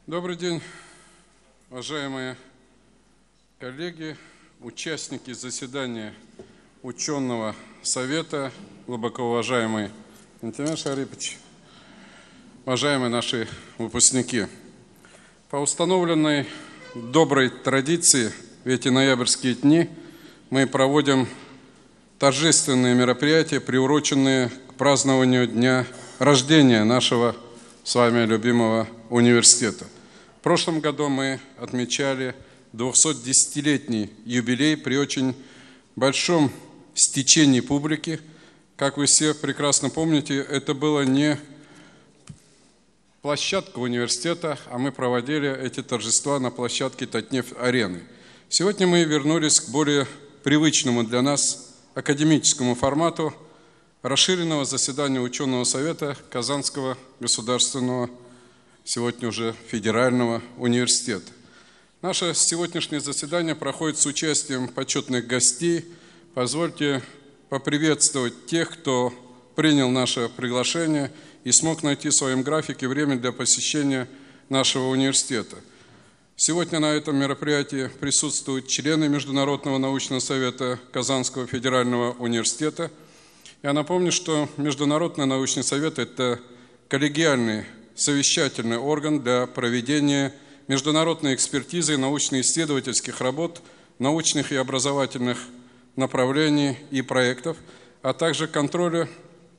Добрый день, уважаемые коллеги, участники заседания ученого совета, глубоко уважаемый Антимир Шарипович, уважаемые наши выпускники. По установленной доброй традиции в эти ноябрьские дни мы проводим торжественные мероприятия, приуроченные к празднованию дня рождения нашего с вами любимого университета. В прошлом году мы отмечали 210-летний юбилей при очень большом стечении публики. Как вы все прекрасно помните, это было не площадка университета, а мы проводили эти торжества на площадке Татнефть-арены. Сегодня мы вернулись к более привычному для нас академическому формату расширенного заседания ученого совета Казанского государственного, сегодня уже федерального университета. Наше сегодняшнее заседание проходит с участием почетных гостей. Позвольте поприветствовать тех, кто принял наше приглашение и смог найти в своем графике время для посещения нашего университета. Сегодня на этом мероприятии присутствуют члены Международного научного совета Казанского федерального университета. Я напомню, что Международный научный совет – это коллегиальный совещательный орган для проведения международной экспертизы и научно-исследовательских работ, научных и образовательных направлений и проектов, а также контроля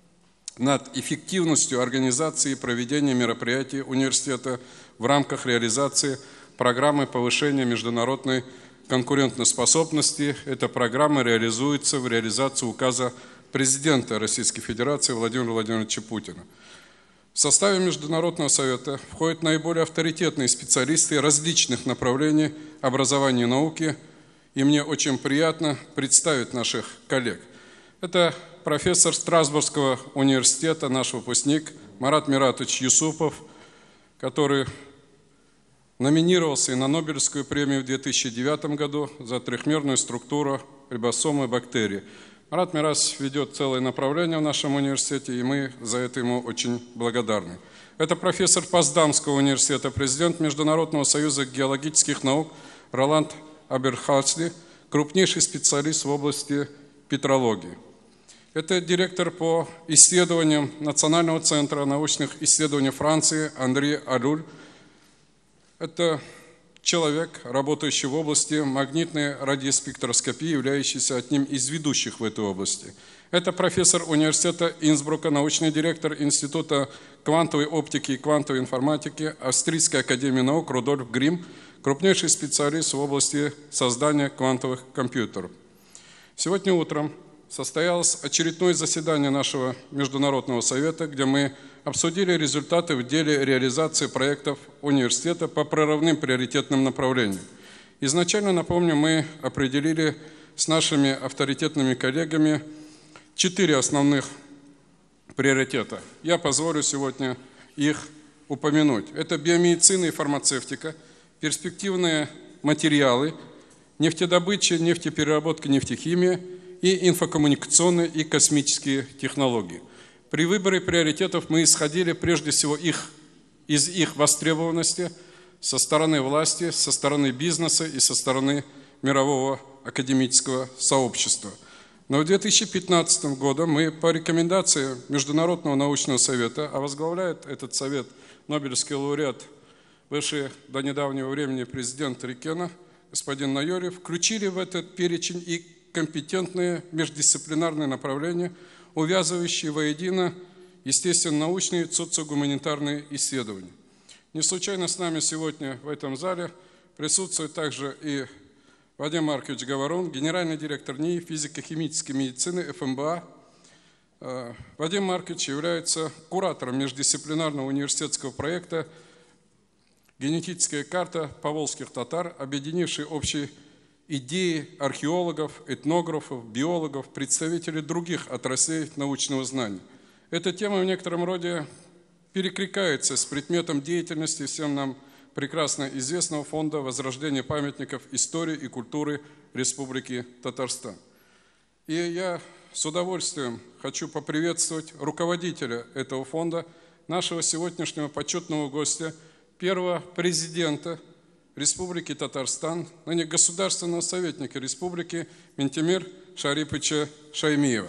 над эффективностью организации и проведения мероприятий университета в рамках реализации программы повышения международной конкурентоспособности. Эта программа реализуется в реализации указа президента Российской Федерации Владимира Владимировича Путина. В составе Международного совета входят наиболее авторитетные специалисты различных направлений образования и науки, и мне очень приятно представить наших коллег. Это профессор Страсбургского университета, наш выпускник Марат Миратович Юсупов, который номинировался и на Нобелевскую премию в 2009 году за трехмерную структуру рибосомы бактерий. Марат Миратович ведет целое направление в нашем университете, и мы за это ему очень благодарны. Это профессор Потсдамского университета, президент Международного союза геологических наук Роланд Аберхасли, крупнейший специалист в области петрологии. Это директор по исследованиям Национального центра научных исследований Франции Андрей Алюль. Это человек, работающий в области магнитной радиоспектроскопии, являющийся одним из ведущих в этой области. Это профессор университета Инсбрука, научный директор Института квантовой оптики и квантовой информатики Австрийской академии наук Рудольф Грим, крупнейший специалист в области создания квантовых компьютеров. Сегодня утром состоялось очередное заседание нашего Международного совета, где мы обсудили результаты в деле реализации проектов университета по прорывным приоритетным направлениям. Изначально, напомню, мы определили с нашими авторитетными коллегами 4 основных приоритета. Я позволю сегодня их упомянуть. Это биомедицина и фармацевтика, перспективные материалы, нефтедобыча, нефтепереработка, нефтехимия и инфокоммуникационные и космические технологии. При выборе приоритетов мы исходили прежде всего из их востребованности со стороны власти, со стороны бизнеса и со стороны мирового академического сообщества. Но в 2015 году мы по рекомендации Международного научного совета, а возглавляет этот совет Нобелевский лауреат, бывший до недавнего времени президент Рикена, господин Найори, включили в этот перечень и компетентные междисциплинарные направления, увязывающие воедино естественно-научные и социогуманитарные исследования. Не случайно с нами сегодня в этом зале присутствует также и Вадим Маркович Говорун, генеральный директор НИИ физико-химической медицины ФМБА. Вадим Маркович является куратором междисциплинарного университетского проекта «Генетическая карта поволжских татар», объединивший общие идеи археологов, этнографов, биологов, представителей других отраслей научного знания. Эта тема в некотором роде перекликается с предметом деятельности всем нам прекрасно известного фонда возрождения памятников истории и культуры Республики Татарстан. И я с удовольствием хочу поприветствовать руководителя этого фонда, нашего сегодняшнего почетного гостя, первого президента Республики Татарстан, ныне государственного советника Республики Ментимир Шариповича Шаймиева.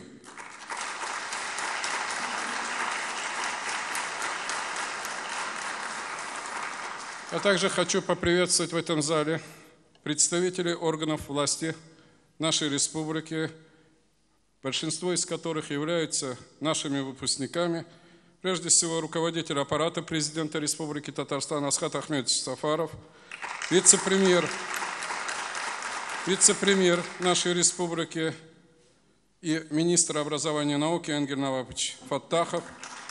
А также хочу поприветствовать в этом зале представителей органов власти нашей республики, большинство из которых являются нашими выпускниками. Прежде всего, руководитель аппарата президента Республики Татарстан Асхат Ахметович Сафаров, вице-премьер нашей республики и министр образования и науки Энгель Навапович Фаттахов,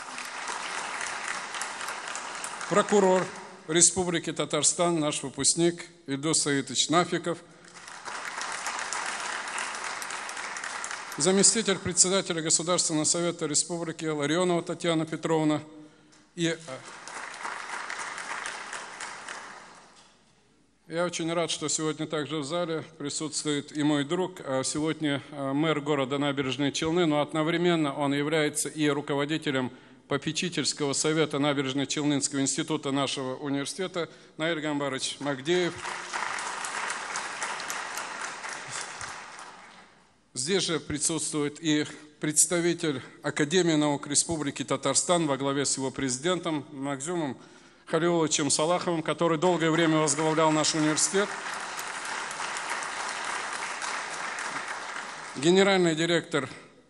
прокурор Республики Татарстан, наш выпускник Ильдус Саидович Нафиков, заместитель председателя Государственного совета Республики Ларионова Татьяна Петровна и я очень рад, что сегодня также в зале присутствует и мой друг, сегодня мэр города Набережные Челны, но одновременно он является и руководителем попечительского совета Набережно-Челнинского института нашего университета Наиль Гамбарович Магдеев. Здесь же присутствует и представитель Академии наук Республики Татарстан во главе с его президентом Магзумом Халиловичем Салаховым, который долгое время возглавлял наш университет. Генеральный директор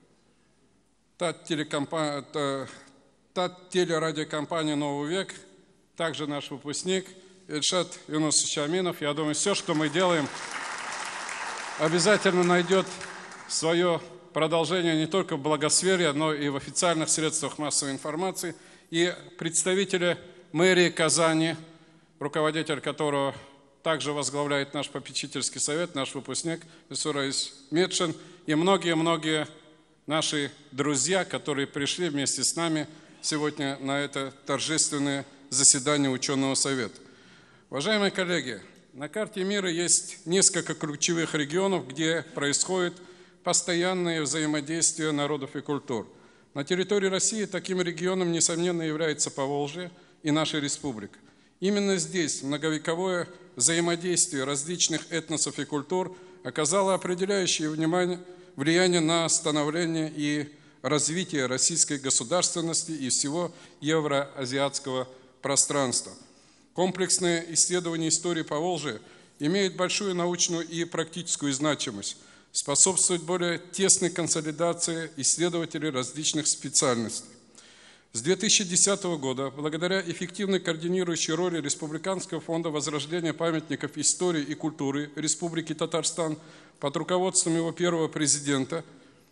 телерадиокомпании «Новый век», также наш выпускник Ильшат Юнусович Аминов. Я думаю, все, что мы делаем, обязательно найдет свое продолжение не только в благосфере, но и в официальных средствах массовой информации. И представители мэрии Казани, руководитель которого также возглавляет наш попечительский совет, наш выпускник Исураис Медшин, и многие-многие наши друзья, которые пришли вместе с нами сегодня на это торжественное заседание ученого совета. Уважаемые коллеги, на карте мира есть несколько ключевых регионов, где происходит постоянное взаимодействие народов и культур. На территории России таким регионом, несомненно, является Поволжье и наша республика. Именно здесь многовековое взаимодействие различных этносов и культур оказало определяющее влияние на становление и развитие российской государственности и всего евроазиатского пространства. Комплексное исследование истории Поволжья имеет большую научную и практическую значимость, способствует более тесной консолидации исследователей различных специальностей. С 2010 года, благодаря эффективной координирующей роли Республиканского фонда возрождения памятников истории и культуры Республики Татарстан под руководством его первого президента,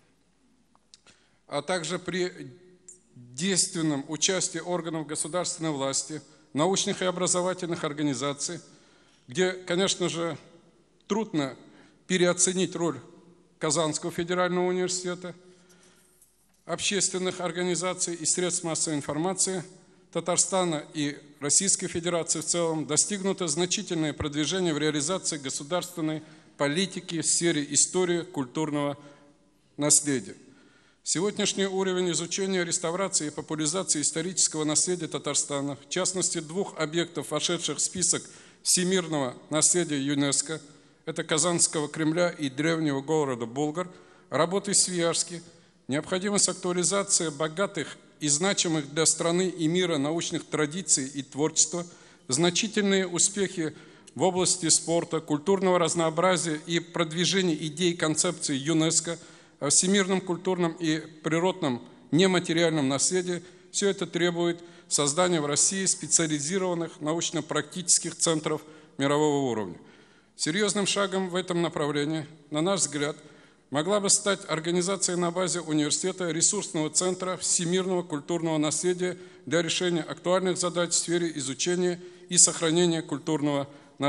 а также при действенном участии органов государственной власти, научных и образовательных организаций, где, конечно же, трудно переоценить роль Казанского федерального университета, общественных организаций и средств массовой информации Татарстана и Российской Федерации в целом, достигнуто значительное продвижение в реализации государственной политики в сфере истории культурного наследия. Сегодняшний уровень изучения, реставрации и популяризации исторического наследия Татарстана, в частности, двух объектов, вошедших в список всемирного наследия ЮНЕСКО, это Казанского Кремля и древнего города Болгар, работы Свияжски, необходимость актуализации богатых и значимых для страны и мира научных традиций и творчества, значительные успехи в области спорта, культурного разнообразия и продвижения идей концепции ЮНЕСКО о всемирном культурном и природном нематериальном наследии, все это требует создания в России специализированных научно-практических центров мирового уровня. Серьезным шагом в этом направлении, на наш взгляд, могла бы стать организация на базе университета ресурсного центра всемирного культурного наследия для решения актуальных задач в сфере изучения и сохранения культурного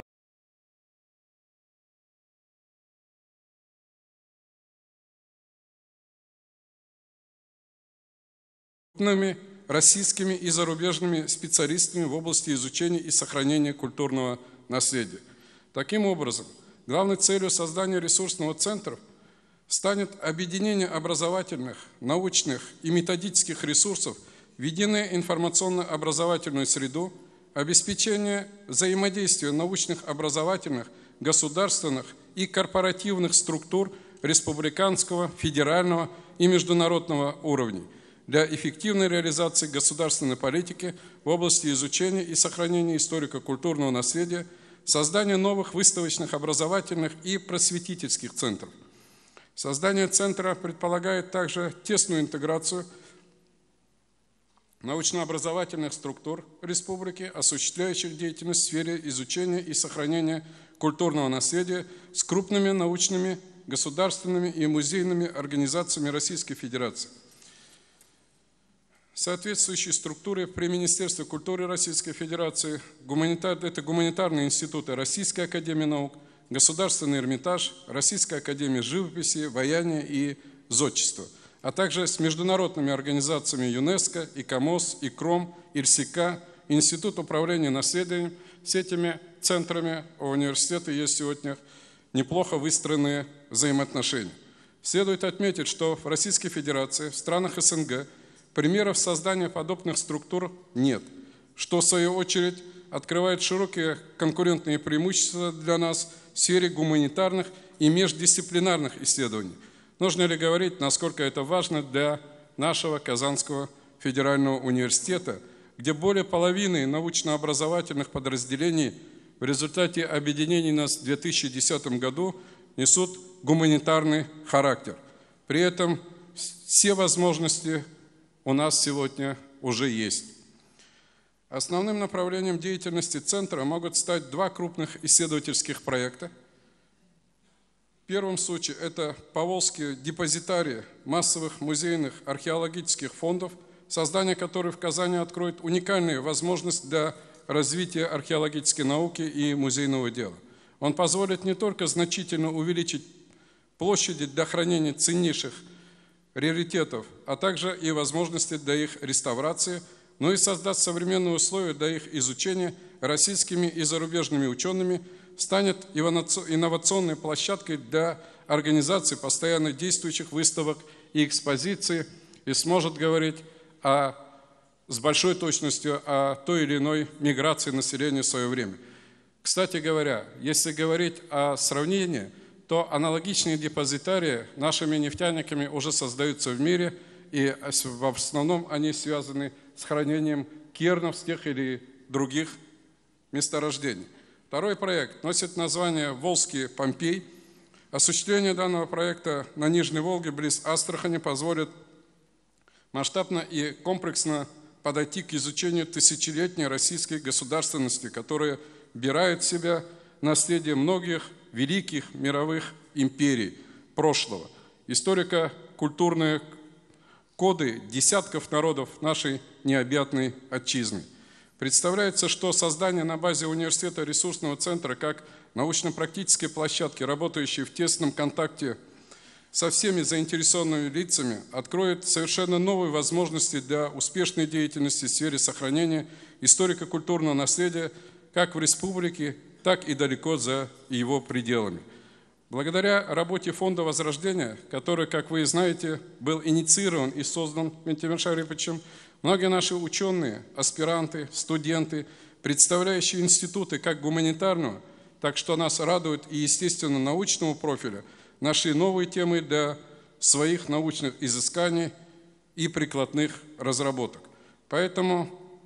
наследия российскими и зарубежными специалистами в области изучения и сохранения культурного наследия. Таким образом, главной целью создания ресурсного центра станет объединение образовательных, научных и методических ресурсов в единую информационно-образовательную среду, обеспечение взаимодействия научных, образовательных, государственных и корпоративных структур республиканского, федерального и международного уровней для эффективной реализации государственной политики в области изучения и сохранения историко-культурного наследия, создания новых выставочных, образовательных и просветительских центров. Создание центра предполагает также тесную интеграцию научно-образовательных структур республики, осуществляющих деятельность в сфере изучения и сохранения культурного наследия с крупными научными, государственными и музейными организациями Российской Федерации. Соответствующие структуры при Министерстве культуры Российской Федерации, это гуманитарные институты Российской академии наук, Государственный Эрмитаж, Российская академия живописи, ваяния и зодчества, а также с международными организациями ЮНЕСКО, ИКОМОС, ИКРОМ, ИРСИКА, Институт управления наследием. С этими центрами у университета есть сегодня неплохо выстроенные взаимоотношения. Следует отметить, что в Российской Федерации, в странах СНГ, примеров создания подобных структур нет, что в свою очередь открывает широкие конкурентные преимущества для нас в сфере гуманитарных и междисциплинарных исследований. Нужно ли говорить, насколько это важно для нашего Казанского федерального университета, где более половины научно-образовательных подразделений в результате объединений нас в 2010 году несут гуманитарный характер. При этом все возможности у нас сегодня уже есть. Основным направлением деятельности центра могут стать два крупных исследовательских проекта. В первом случае это Поволжские депозитарии массовых музейных археологических фондов, создание которых в Казани откроет уникальную возможность для развития археологической науки и музейного дела. Он позволит не только значительно увеличить площади для хранения ценнейших раритетов, а также и возможности для их реставрации, но и создаст современные условия для их изучения российскими и зарубежными учеными, станет инновационной площадкой для организации постоянно действующих выставок и экспозиций и сможет говорить с большой точностью о той или иной миграции населения в свое время. Кстати говоря, если говорить о сравнении, то аналогичные депозитарии нашими нефтяниками уже создаются в мире, и в основном они связаны с хранением кернов с тех или других месторождений. Второй проект носит название «Волжский Помпей». Осуществление данного проекта на Нижней Волге близ Астрахани позволит масштабно и комплексно подойти к изучению тысячелетней российской государственности, которая вбирает в себя наследие многих великих мировых империй прошлого, историко-культурные коды десятков народов нашей необъятной отчизны. Представляется, что создание на базе университета ресурсного центра как научно-практической площадки, работающей в тесном контакте со всеми заинтересованными лицами, откроет совершенно новые возможности для успешной деятельности в сфере сохранения историко-культурного наследия как в республике, так и далеко за его пределами. Благодаря работе Фонда Возрождения, который, как вы знаете, был инициирован и создан Ментимиром Шариповичем, многие наши ученые, аспиранты, студенты, представляющие институты как гуманитарного, так что нас радует и, естественно, научного профиля, нашли новые темы для своих научных изысканий и прикладных разработок. Поэтому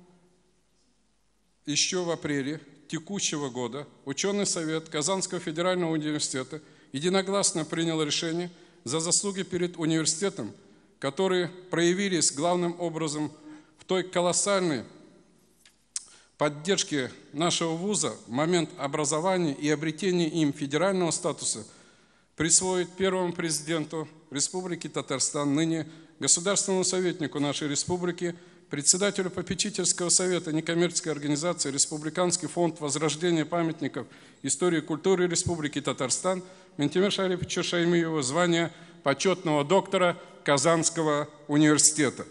еще в апреле текущего года Ученый совет Казанского федерального университета единогласно принял решение за заслуги перед университетом, которые проявились главным образом в той колоссальной поддержке нашего вуза в момент образования и обретения им федерального статуса, присвоить первому президенту Республики Татарстан, ныне государственному советнику нашей республики, председателю попечительского совета некоммерческой организации Республиканский фонд возрождения памятников истории и культуры Республики Татарстан Ментимиру Шариповичу Шаймиеву звание почетного доктора Казанского университета.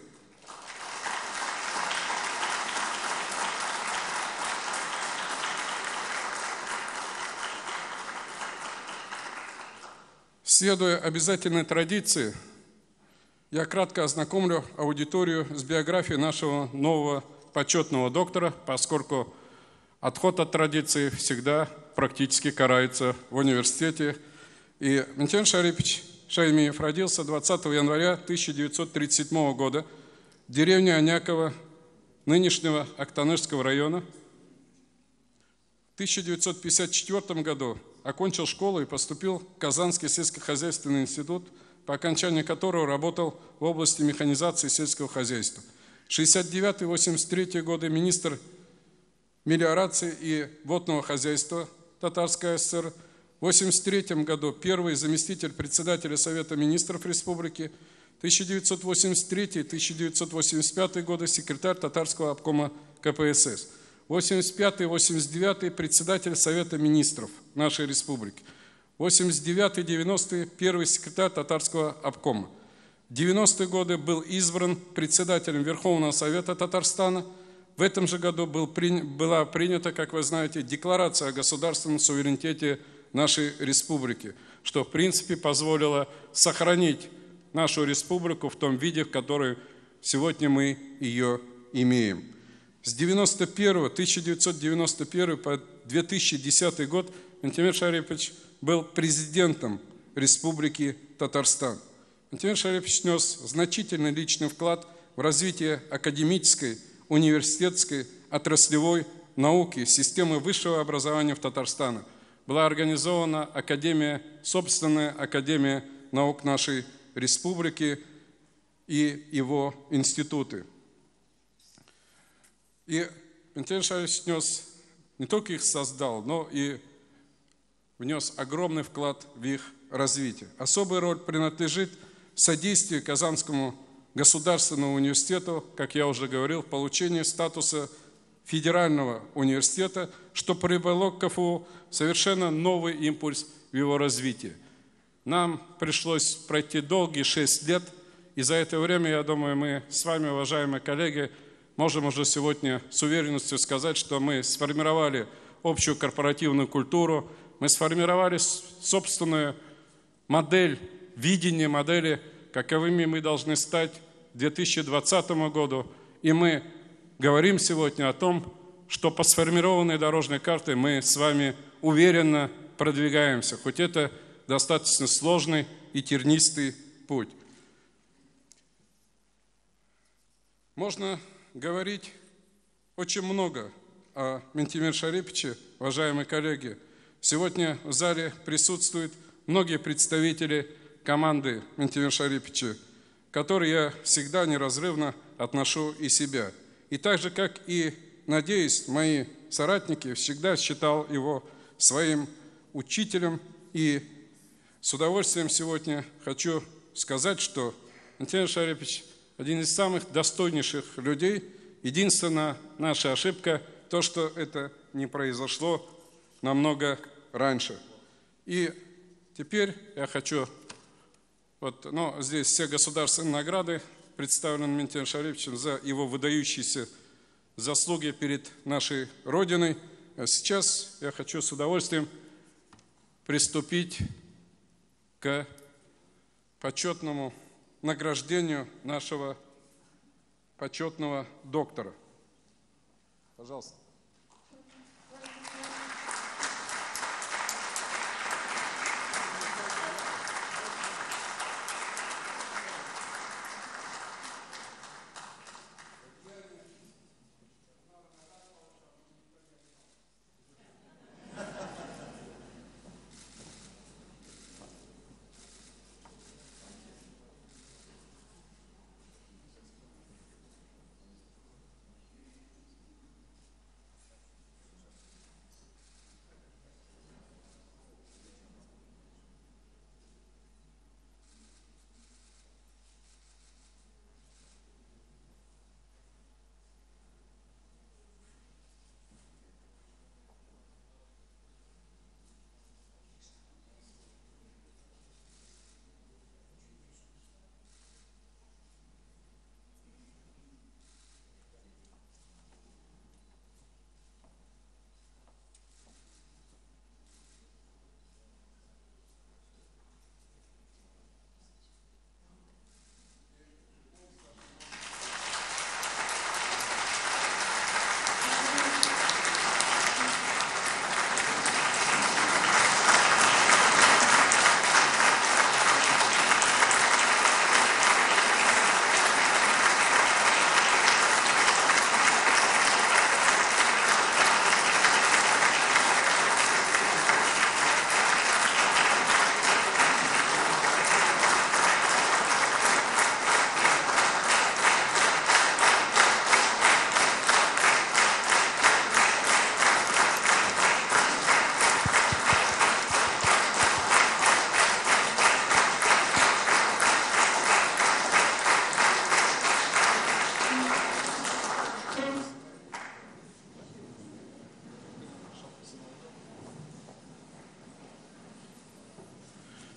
Следуя обязательной традиции, я кратко ознакомлю аудиторию с биографией нашего нового почетного доктора, поскольку отход от традиции всегда практически карается в университете. И Ментимир Шарипович Шаймиев родился 20 января 1937 года в деревне Аняково нынешнего Актанышского района. В 1954 году окончил школу и поступил в Казанский сельскохозяйственный институт, по окончании которого работал в области механизации сельского хозяйства. 1969-1983 годы министр мелиорации и водного хозяйства Татарской ССР. В 1983 году первый заместитель председателя Совета министров республики. 1983-1985 годы секретарь Татарского обкома КПСС. 1985-1989 председатель Совета министров нашей республики. 1989-1990 первый секретарь Татарского обкома. В 90-е годы был избран председателем Верховного Совета Татарстана. В этом же году была принята, как вы знаете, декларация о государственном суверенитете нашей республики, что в принципе позволило сохранить нашу республику в том виде, в котором сегодня мы ее имеем. С 1991 по 2010 год Ментимир Шарипович был президентом Республики Татарстан. Ментимир Шарипович внес значительный личный вклад в развитие академической, университетской, отраслевой науки, системы высшего образования в Татарстане. Была организована собственная Академия наук нашей республики и его институты. И Ментимир Шарипович не только их создал, но и внес огромный вклад в их развитие. Особая роль принадлежит содействию Казанскому государственному университету, как я уже говорил, в получении статуса федерального университета, что привело к КФУ совершенно новый импульс в его развитии. Нам пришлось пройти долгие 6 лет, и за это время, я думаю, мы с вами, уважаемые коллеги, можем уже сегодня с уверенностью сказать, что мы сформировали общую корпоративную культуру, мы сформировали собственную модель, видение модели, каковыми мы должны стать к 2020 году. И мы говорим сегодня о том, что по сформированной дорожной карте мы с вами уверенно продвигаемся, хоть это достаточно сложный и тернистый путь. Можно говорить очень много о Ментимире Шариповиче, уважаемые коллеги. Сегодня в зале присутствуют многие представители команды Ментимира Шариповича, к которой я всегда неразрывно отношу и себя. И так же, как и, надеюсь, мои соратники, всегда считал его своим учителем. И с удовольствием сегодня хочу сказать, что Ментимир Шарипович один из самых достойнейших людей. Единственная наша ошибка – то, что это не произошло намного раньше. И теперь я хочу, здесь все государственные награды представлены Ментимиром Шариповичем за его выдающиеся заслуги перед нашей Родиной. А сейчас я хочу с удовольствием приступить к почетному награждению нашего почетного доктора. Пожалуйста.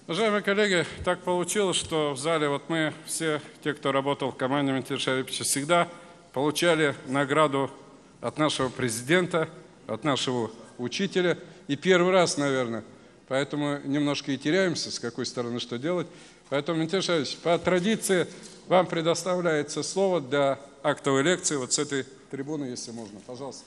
Уважаемые коллеги, так получилось, что в зале вот мы все, те, кто работал в команде Ментира Шариповича, всегда получали награду от нашего президента, от нашего учителя. И первый раз, наверное, поэтому немножко и теряемся, с какой стороны что делать. Поэтому, Ментир Шарипович, по традиции вам предоставляется слово для актовой лекции вот с этой трибуны, если можно. Пожалуйста.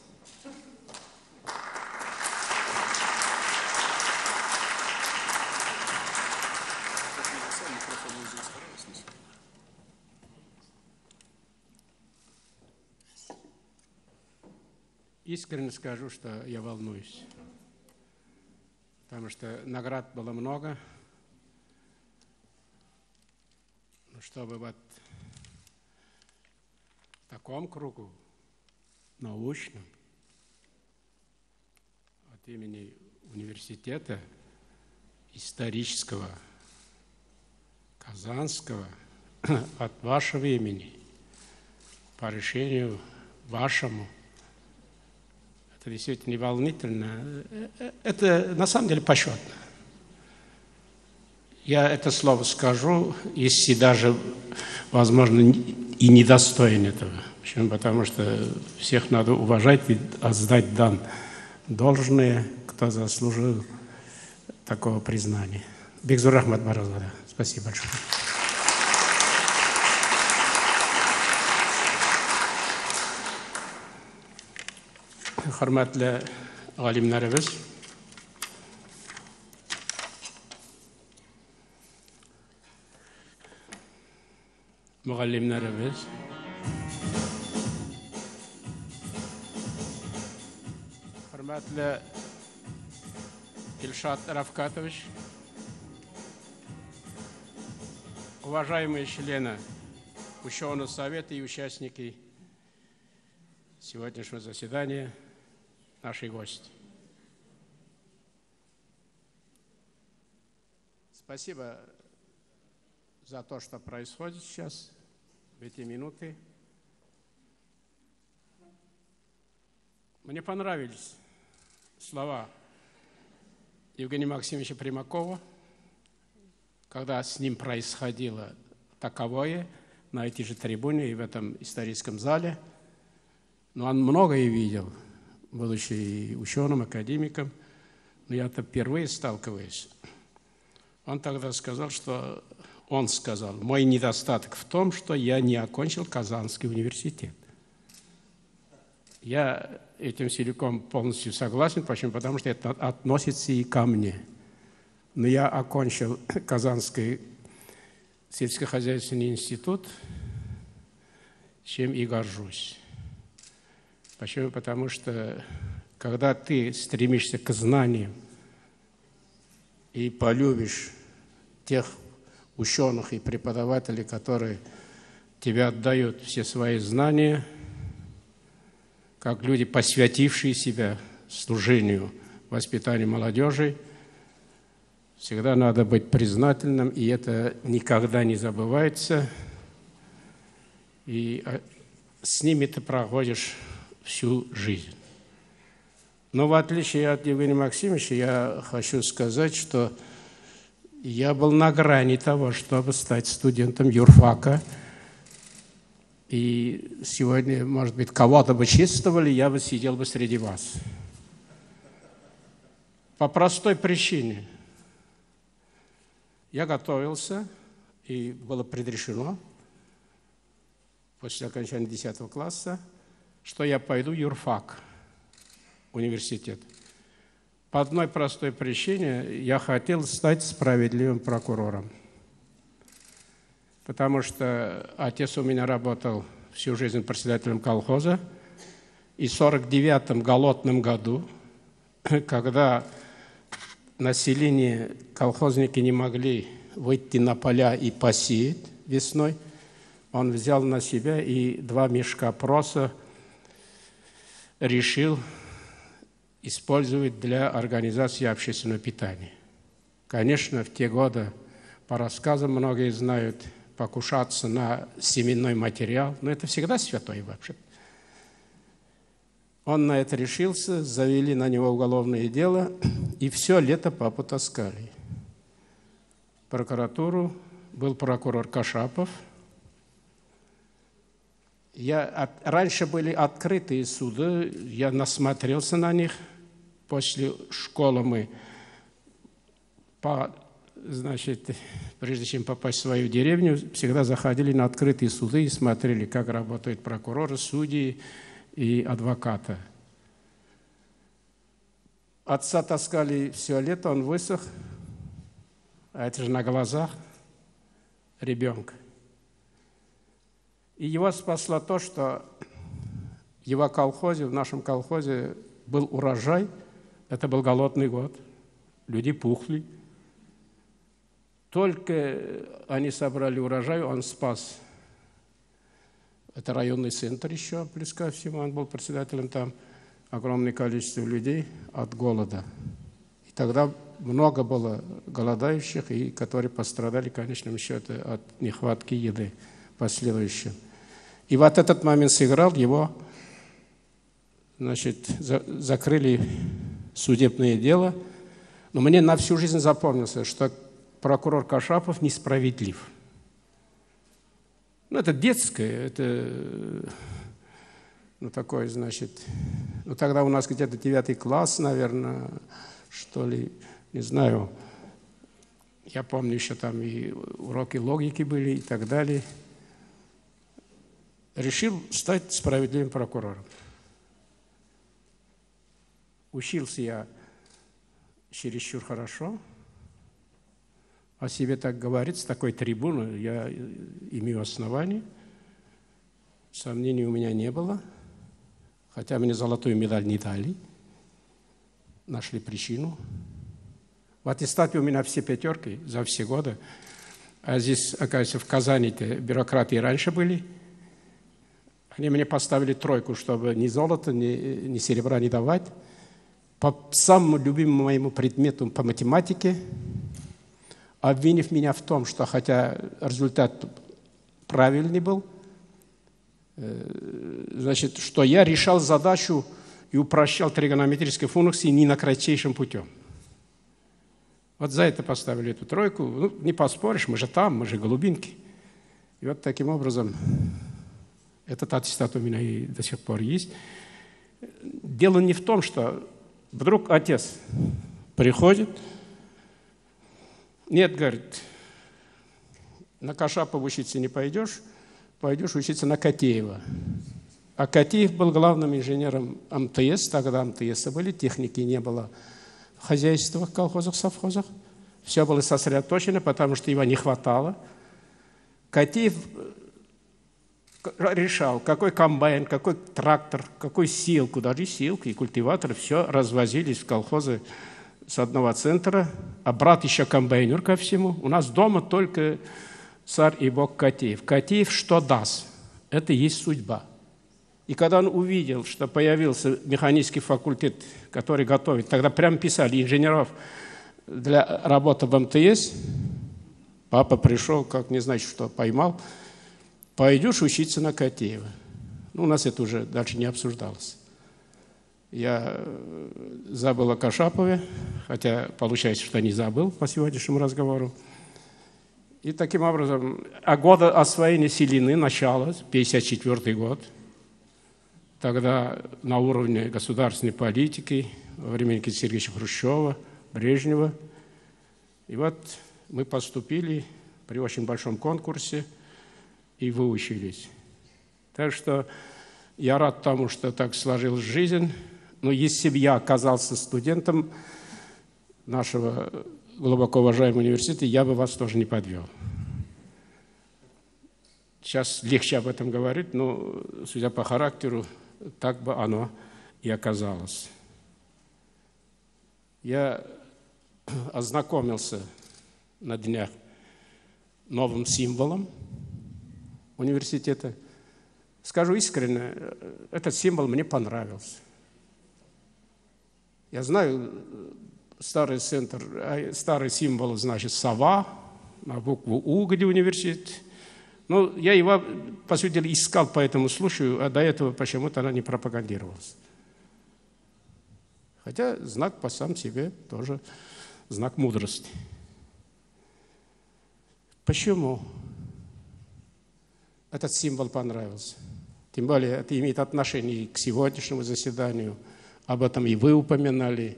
Искренне скажу, что я волнуюсь, потому что наград было много, но чтобы вот в таком кругу научном от имени университета исторического Казанского от вашего имени по решению вашему. Это действительно волнительно. Это на самом деле почетно. Я это слово скажу, если даже, возможно, и недостоин этого. Почему? Потому что всех надо уважать и отдать должное, кто заслужил такого признания. Бекзур Рахмат Баразада. Спасибо большое. Hürmetli alimlerimiz, muallimlerimiz, hürmetli Ильшат Рафкатович, уважаемые члены ученого совета и участники сегодняшнего заседания, наши гости. Спасибо за то, что происходит сейчас, в эти минуты. Мне понравились слова Евгения Максимовича Примакова, когда с ним происходило таковое на этой же трибуне и в этом историческом зале. Но он многое видел, будучи ученым, академиком, но я-то впервые сталкиваюсь. Он тогда сказал, мой недостаток в том, что я не окончил Казанский университет. Я этим целиком полностью согласен. Почему? Потому что это относится и ко мне. Но я окончил Казанский сельскохозяйственный институт, чем и горжусь. Почему? Потому что, когда ты стремишься к знаниям и полюбишь тех ученых и преподавателей, которые тебе отдают все свои знания, как люди, посвятившие себя служению, воспитанию молодежи, всегда надо быть признательным, и это никогда не забывается. И с ними ты проходишь всю жизнь. Но в отличие от Евгения Максимовича, я хочу сказать, что я был на грани того, чтобы стать студентом юрфака. И сегодня, может быть, кого-то бы чествовали, я бы сидел бы среди вас. По простой причине. Я готовился, и было предрешено после окончания 10 класса, что я пойду в юрфак, университет. По одной простой причине я хотел стать справедливым прокурором. Потому что отец у меня работал всю жизнь председателем колхоза. И в 1949 голодном году, когда население, колхозники не могли выйти на поля и посеять весной, он взял на себя и 2 мешка проса решил использовать для организации общественного питания. Конечно, в те годы, по рассказам многие знают, покушаться на семенной материал, но это всегда святое вообще. Он на это решился, завели на него уголовное дело, и все лето папу таскали. прокуратуру, был прокурор Кашапов. Раньше были открытые суды, я насмотрелся на них. После школы мы, прежде чем попасть в свою деревню, всегда заходили на открытые суды и смотрели, как работают прокуроры, судьи и адвокаты. Отца таскали все лето, он высох, а это же на глазах ребенка. И его спасло то, что в его колхозе, в нашем колхозе был урожай, это был голодный год, люди пухли. Только они собрали урожай, он спас. Это районный центр еще, плюс ко всему, он был председателем там, огромное количество людей от голода. И тогда много было голодающих, и которые пострадали, в конечном счете, от нехватки еды последующим. И вот этот момент сыграл, его, закрыли судебное дело. Но мне на всю жизнь запомнился, что прокурор Кашапов несправедлив. Это детское, это, такое, тогда у нас где-то 9 класс, наверное, что ли, не знаю. Я помню, еще там и уроки логики были и так далее. Решил стать справедливым прокурором. Учился я чересчур хорошо. О себе так говорит, с такой трибуны я имею основания. Сомнений у меня не было. Хотя мне золотую медаль не дали. Нашли причину. В аттестате у меня все 5 за все годы. А здесь, оказывается, в Казани-то бюрократы раньше были. Они мне поставили 3, чтобы ни золота, ни серебра не давать. По самому любимому моему предмету по математике, обвинив меня в том, что хотя результат правильный был, что я решал задачу и упрощал тригонометрические функции не на кратчайшим путем. Вот за это поставили эту 3. Не поспоришь, мы же там, мы же голубинки. И вот таким образом этот аттестат у меня и до сих пор есть. Дело не в том, что вдруг отец приходит, нет, говорит, на Кашапова учиться не пойдешь, пойдешь учиться на Котеева. А Котеев был главным инженером МТС, тогда МТС были, техники не было в хозяйствах, колхозах, совхозах. Все было сосредоточено, потому что его не хватало. Котеев решал, какой комбайн, какой трактор, какой силку, даже силки и культиваторы, все развозились в колхозы с одного центра, а брат еще комбайнер ко всему. У нас дома только царь и бог Котеев. Котеев что даст? Это и есть судьба. И когда он увидел, что появился механический факультет, который готовит, тогда прямо писали инженеров для работы в МТС, папа пришел, как не знать, что поймал, пойдешь учиться на Котеева. У нас это уже дальше не обсуждалось. Я забыл о Кашапове, хотя получается, что не забыл по сегодняшнему разговору. И таким образом, года освоения Селины, начало, 1954 год, тогда на уровне государственной политики, во время Никиты Сергеевича Хрущева, Брежнева. И вот мы поступили при очень большом конкурсе и выучились. Так что я рад тому, что так сложилась жизнь. Но если бы я оказался студентом нашего глубоко уважаемого университета, я бы вас тоже не подвел. Сейчас легче об этом говорить, но, судя по характеру, так бы оно и оказалось. Я ознакомился на днях новым символом университета. Скажу искренне, этот символ мне понравился. Я знаю старый символ, значит, сова, на букву У, где университет. Но я его, по сути дела, искал по этому случаю, а до этого почему-то она не пропагандировалась. Хотя знак по сам себе тоже знак мудрости. Почему этот символ понравился? Тем более это имеет отношение и к сегодняшнему заседанию. Об этом и вы упоминали.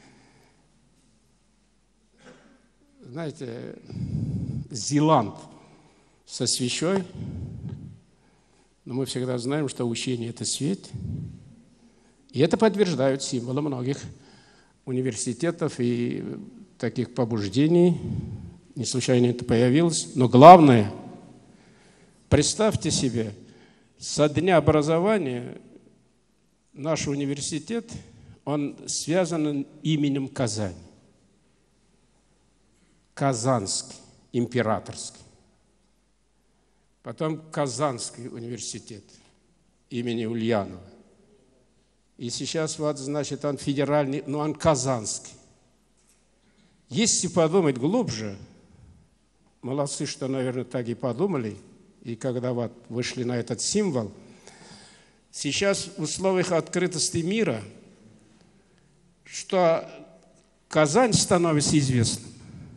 Знаете, Зеланд со свечой, но мы всегда знаем, что учение – это свет. И это подтверждают символы многих университетов и таких побуждений. Не случайно это появилось. Но главное, представьте себе, со дня образования наш университет, он связан именем Казань. Казанский, императорский. Потом Казанский университет имени Ульянова. И сейчас вот, значит, он федеральный, но он казанский. Если подумать глубже, молодцы, что, наверное, так и подумали, и когда вот вышли на этот символ, сейчас в условиях открытости мира, что Казань становится известным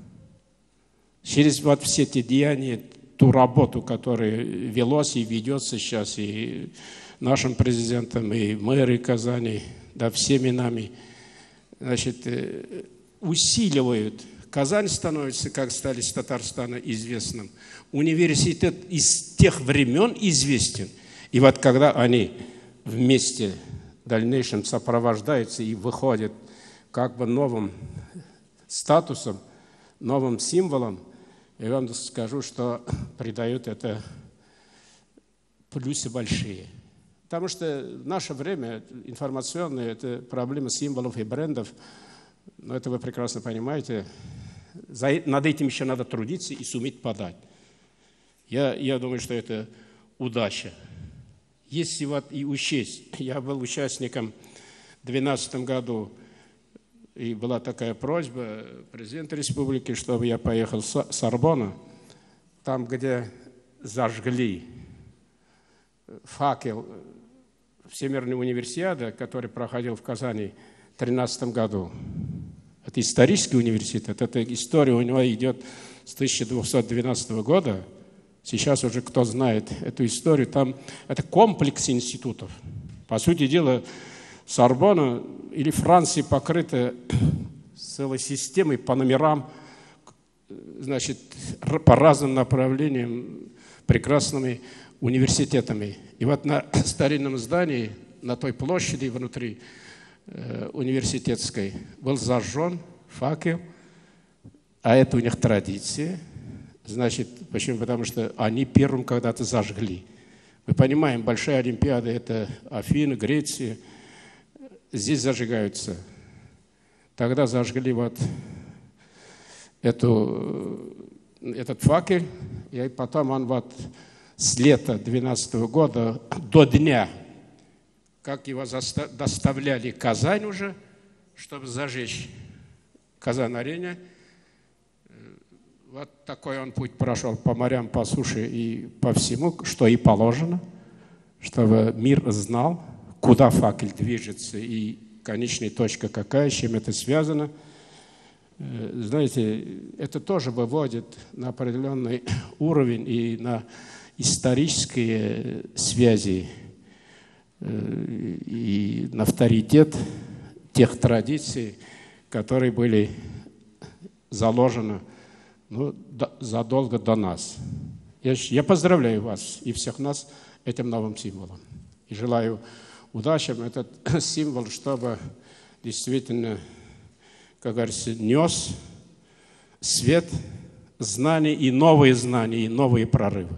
через вот все те деяния, ту работу, которая велась и ведется сейчас и нашим президентом, и мэром Казани, да, всеми нами, значит, усиливают. Казань становится, как стали с Татарстана, известным. Университет из тех времен известен. И вот когда они вместе в дальнейшем сопровождаются и выходят как бы новым статусом, новым символом, я вам скажу, что придают это плюсы большие. Потому что в наше время информационное – это проблема символов и брендов. Но это вы прекрасно понимаете. Над этим еще надо трудиться и суметь подать. Я думаю, что это удача. Если вот и учесть, я был участником в 2012 году, и была такая просьба президента республики, чтобы я поехал в Сорбонну, там, где зажгли факел Всемирной универсиады, который проходил в Казани в 2013 году. Это исторический университет, эта история у него идет с 1212 года. Сейчас уже кто знает эту историю, там это комплекс институтов. По сути дела, Сорбонна или Франция покрыта целой системой по номерам, значит, по разным направлениям прекрасными университетами. И вот на старинном здании, на той площади внутри университетской был зажжен факел, а это у них традиция. Значит, почему? Потому что они первым когда-то зажгли. Мы понимаем, большая олимпиада – это Афины, Греция. Здесь зажигаются. Тогда зажгли вот этот факел, и потом он вот с лета 2012 года до дня, как его доставляли в Казань уже, чтобы зажечь Казань-арене. Вот такой он путь прошел по морям, по суше и по всему, что и положено, чтобы мир знал, куда факел движется и конечная точка какая, с чем это связано. Знаете, это тоже выводит на определенный уровень и на исторические связи и на авторитет тех традиций, которые были заложены задолго до нас. Я поздравляю вас и всех нас этим новым символом. И желаю удачи этот символ, чтобы действительно, как говорится, нес свет, знаний и новые прорывы.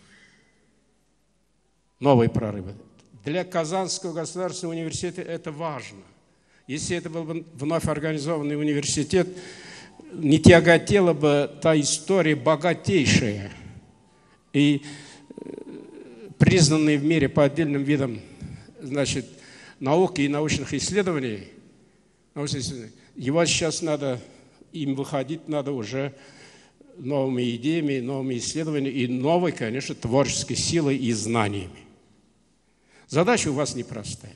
Новые прорывы. Для Казанского государственного университета это важно. Если это был бы вновь организованный университет, не тяготела бы та история богатейшая и признанная в мире по отдельным видам, значит, науки и научных исследований. Его сейчас надо, им выходить надо уже новыми идеями, новыми исследованиями и новой, конечно, творческой силой и знаниями. Задача у вас непростая.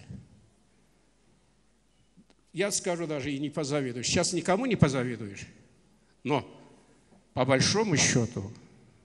Я скажу даже и не позавидую. Сейчас никому не позавидуешь. Но по большому счету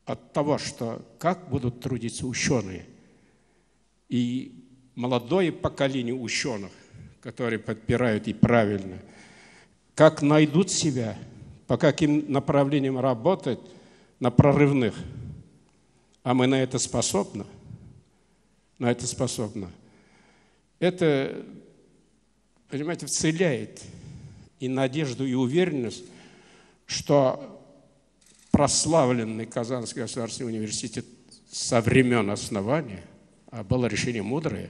от того, что как будут трудиться ученые. И молодое поколение ученых, которые подбирают и правильно, как найдут себя, по каким направлениям работать на прорывных. А мы на это способны? На это способны. Это, понимаете, вселяет и надежду, и уверенность, что прославленный Казанский государственный университет со времен основания, а было решение мудрое,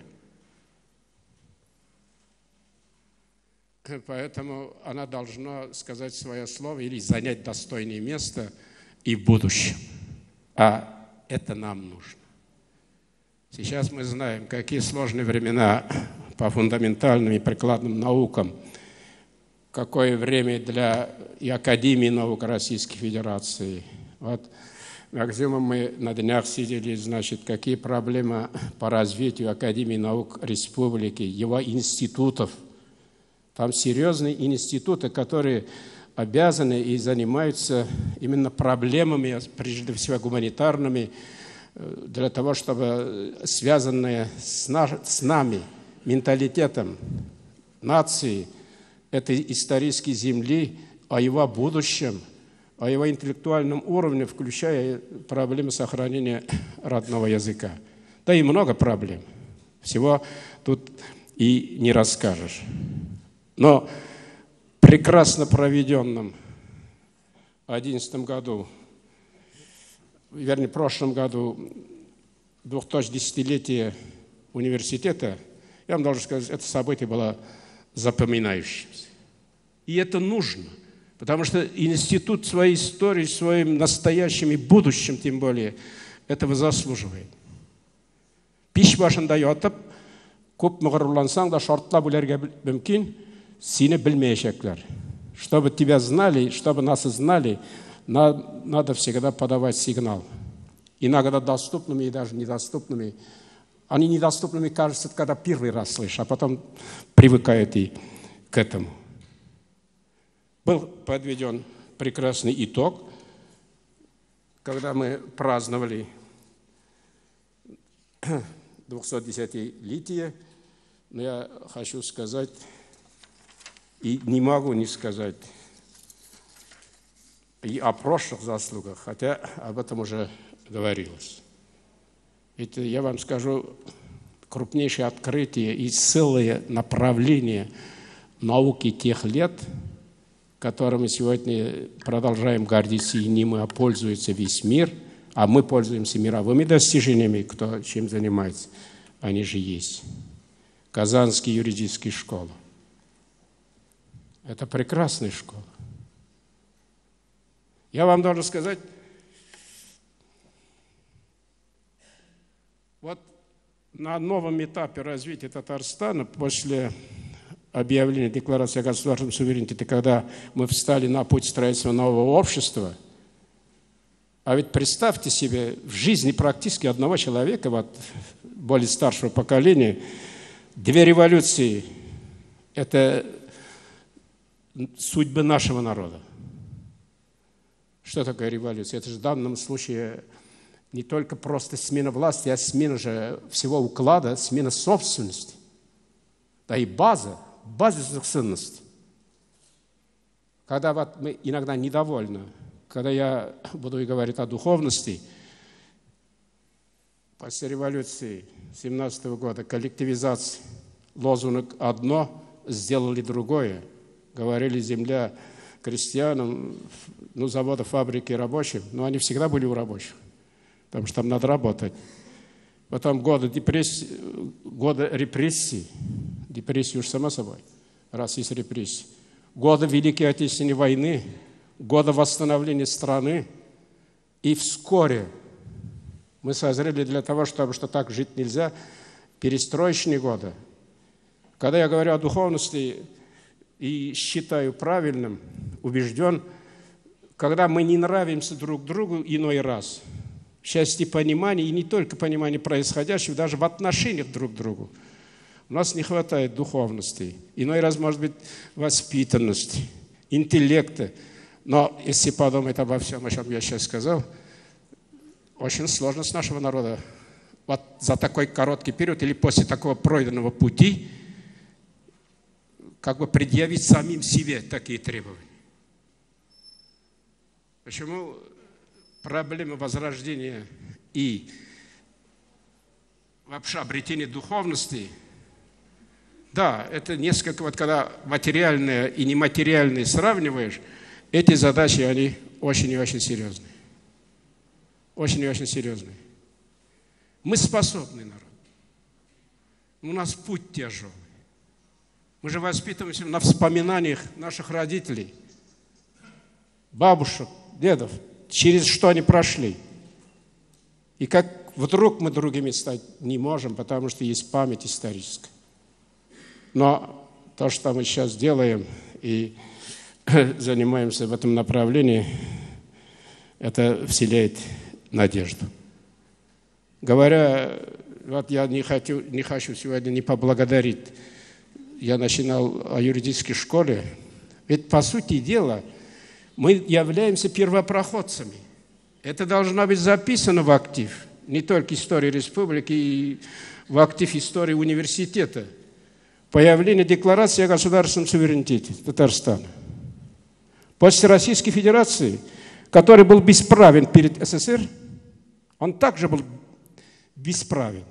поэтому она должна сказать свое слово или занять достойное место и в будущем. А это нам нужно. Сейчас мы знаем, какие сложные времена по фундаментальным и прикладным наукам, какое время для и Академии наук Российской Федерации. Вот максимум мы на днях сидели, значит, какие проблемы по развитию Академии наук Республики, его институтов. Там серьезные институты, которые обязаны и занимаются именно проблемами, прежде всего гуманитарными, для того, чтобы связанные с нами, менталитетом нации, этой исторической земли, о его будущем, о его интеллектуальном уровне, включая проблемы сохранения родного языка. Да и много проблем. Всего тут и не расскажешь. Но прекрасно проведенном в 2011 году, вернее, в прошлом году, 2010-летие университета, я вам должен сказать, это событие было запоминающимся. И это нужно, потому что институт своей истории, своим настоящим и будущим, тем более, этого заслуживает. Пиш башында ятып, көп мығырлансаң да шартлап үләргә мөмкин, сине белмәячәкләр. Чтобы тебя знали, чтобы нас знали, надо всегда подавать сигнал. Иногда доступными и даже недоступными. Они недоступными кажутся, когда первый раз слышишь, а потом привыкают и к этому. Был подведен прекрасный итог, когда мы праздновали 210-летие, но я хочу сказать, и не могу не сказать, и о прошлых заслугах, хотя об этом уже говорилось. Ведь я вам скажу, крупнейшее открытие и целое направление науки тех лет, которыми сегодня продолжаем гордиться, и не мы, а пользуется весь мир, а мы пользуемся мировыми достижениями, кто чем занимается, они же есть. Казанская юридическая школа. Это прекрасная школа. Я вам должен сказать, вот на новом этапе развития Татарстана, после объявления Декларации о государственном суверенитете, когда мы встали на путь строительства нового общества, а ведь представьте себе, в жизни практически одного человека, вот, более старшего поколения, 2 революции – это судьбы нашего народа. Что такое революция? Это же в данном случае не только просто смена власти, а смена же всего уклада, смена собственности. Да и базисных ценностей. Когда вот мы иногда недовольны, когда я буду говорить о духовности, после революции 1917 года, коллективизации, лозунг одно, сделали другое. Говорили земля крестьянам, ну, заводы, фабрики рабочим, но они всегда были у рабочих, потому что там надо работать. Потом годы репрессий, депрессии уж само собой, раз есть репрессии, годы Великой Отечественной войны, годы восстановления страны, и вскоре мы созрели для того, чтобы, что так жить нельзя, перестроечные годы. Когда я говорю о духовности и считаю правильным, убежден, когда мы не нравимся друг другу иной раз, счастье понимания, и не только понимания происходящего, даже в отношениях друг к другу. У нас не хватает духовности, иной раз, может быть, воспитанности, интеллекта. Но если подумать обо всем, о чем я сейчас сказал, очень сложно с нашего народа вот за такой короткий период или после такого пройденного пути как бы предъявить самим себе такие требования. Почему проблема возрождения и вообще обретения духовности, да, это несколько, вот когда материальное и нематериальное сравниваешь, эти задачи, они очень и очень серьезные. Очень и очень серьезные. Мы способный народ. У нас путь тяжелый. Мы же воспитываемся на вспоминаниях наших родителей, бабушек, дедов, через что они прошли. И как вдруг мы другими стать не можем, потому что есть память историческая. Но то, что мы сейчас делаем и занимаемся в этом направлении, это вселяет надежду. Говоря, вот я не хочу сегодня не поблагодарить. Я начинал о юридической школе. Ведь, по сути дела, мы являемся первопроходцами. Это должно быть записано в актив. Не только истории республики, и в актив истории университета. Появление декларации о государственном суверенитете Татарстана. После Российской Федерации, который был бесправен перед СССР, он также был бесправен.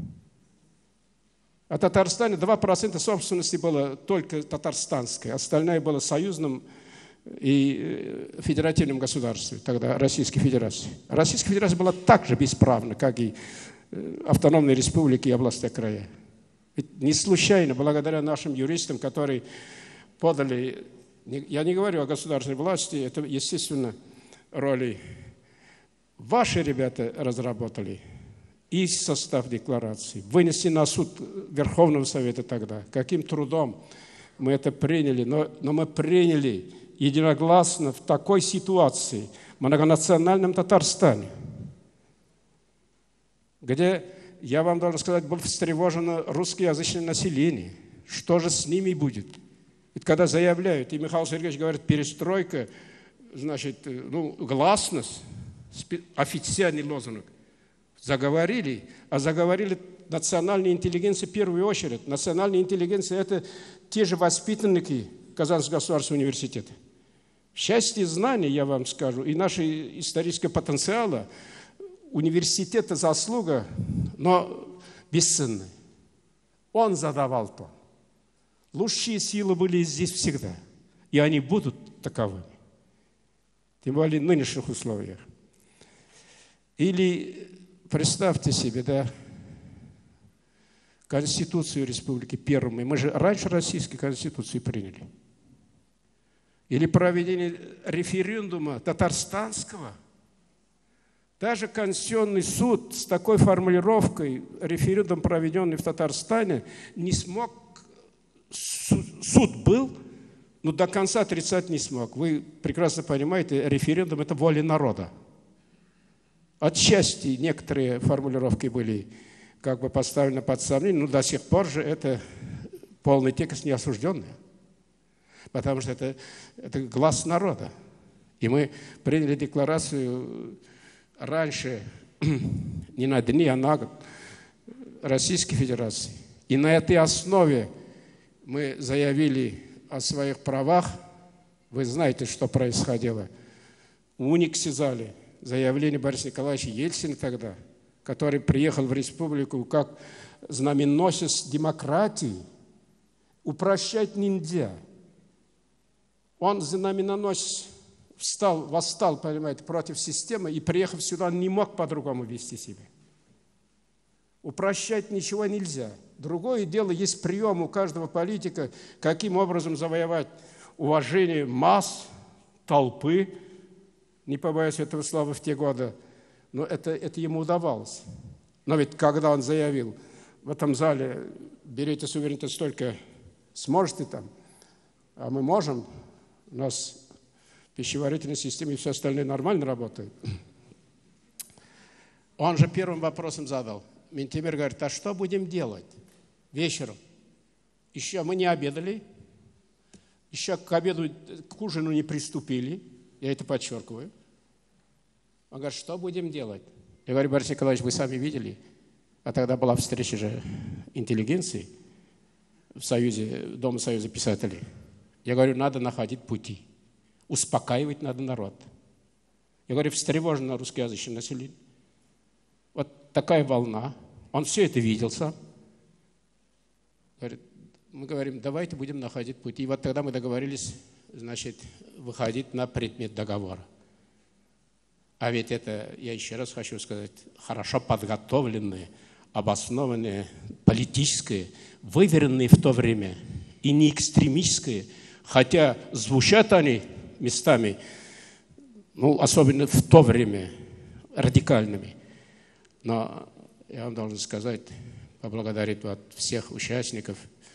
А в Татарстане 2% собственности было только татарстанской, остальное было союзным и федеративным государством, тогда Российской Федерации. Российская Федерация была так же бесправна, как и автономные республики и областные края. Ведь не случайно, благодаря нашим юристам, которые подали, я не говорю о государственной власти, это, естественно, роли ваши ребята разработали и состав декларации, вынесли на суд Верховного Совета тогда. Каким трудом мы это приняли, но мы приняли единогласно в такой ситуации, в многонациональном Татарстане, где, я вам должен сказать, было встревожено русскоязычное население. Что же с ними будет? Ведь когда заявляют, и Михаил Сергеевич говорит, перестройка, значит, гласность, официальный лозунг, заговорили, а заговорили национальная интеллигенция в первую очередь. Национальная интеллигенция – это те же воспитанники Казанского государственного университета. Счастье знаний, я вам скажу, и нашего исторического потенциала, университета заслуга, но бесценная. Он задавал тон. Лучшие силы были здесь всегда, и они будут таковыми. Тем более в нынешних условиях. Или представьте себе, да, Конституцию Республики первую. Мы же раньше Российской Конституции приняли. Или проведение референдума татарстанского. Даже Конституционный суд с такой формулировкой, референдум, проведенный в Татарстане, не смог, суд был, но до конца отрицать не смог. Вы прекрасно понимаете, референдум – это воля народа. Отчасти некоторые формулировки были как бы поставлены под сомнение, но до сих пор же это полный текст не осужденный. Потому что это глас народа. И мы приняли декларацию раньше, не на дни, а на год Российской Федерации. И на этой основе мы заявили о своих правах. Вы знаете, что происходило. В Униксе-зале заявление Бориса Николаевича Ельцина тогда, который приехал в республику как знаменосец демократии, упрощать нельзя. Он знаменоносец восстал, понимаете, против системы, и, приехав сюда, он не мог по-другому вести себя. Упрощать ничего нельзя. Другое дело, есть прием у каждого политика, каким образом завоевать уважение масс, толпы, не побоюсь этого слова, в те годы, но это ему удавалось. Но ведь когда он заявил в этом зале, берите суверенитет столько сможете там, а мы можем, у нас пищеварительная система и все остальное нормально работает. Он же первым вопросом задал. Ментимир говорит, а что будем делать вечером? Еще мы не обедали, еще к ужину не приступили, я это подчеркиваю. Он говорит, что будем делать? Я говорю, Борис Николаевич, вы сами видели, а тогда была встреча же интеллигенции в Союзе, Дома Союза писателей. Я говорю, надо находить пути, успокаивать надо народ. Я говорю, встревожено русскоязычное население. Вот такая волна, он все это видел сам. Говорит, мы говорим, давайте будем находить пути. И вот тогда мы договорились, значит, выходить на предмет договора. А ведь это, я еще раз хочу сказать, хорошо подготовленные, обоснованные, политические, выверенные в то время и не экстремистские, хотя звучат они местами, ну, особенно в то время, радикальными. Но я вам должен сказать, поблагодарить вот всех участников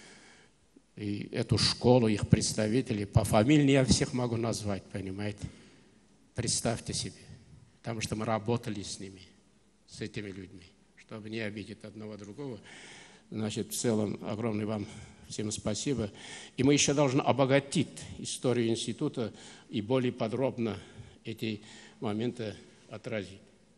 и эту школу, их представителей. По фамилии я всех могу назвать, понимаете? Представьте себе. Потому что мы работали с ними, с этими людьми, чтобы не обидеть одного другого. Значит, в целом, огромное вам всем спасибо. И мы еще должны обогатить историю института и более подробно эти моменты отразить.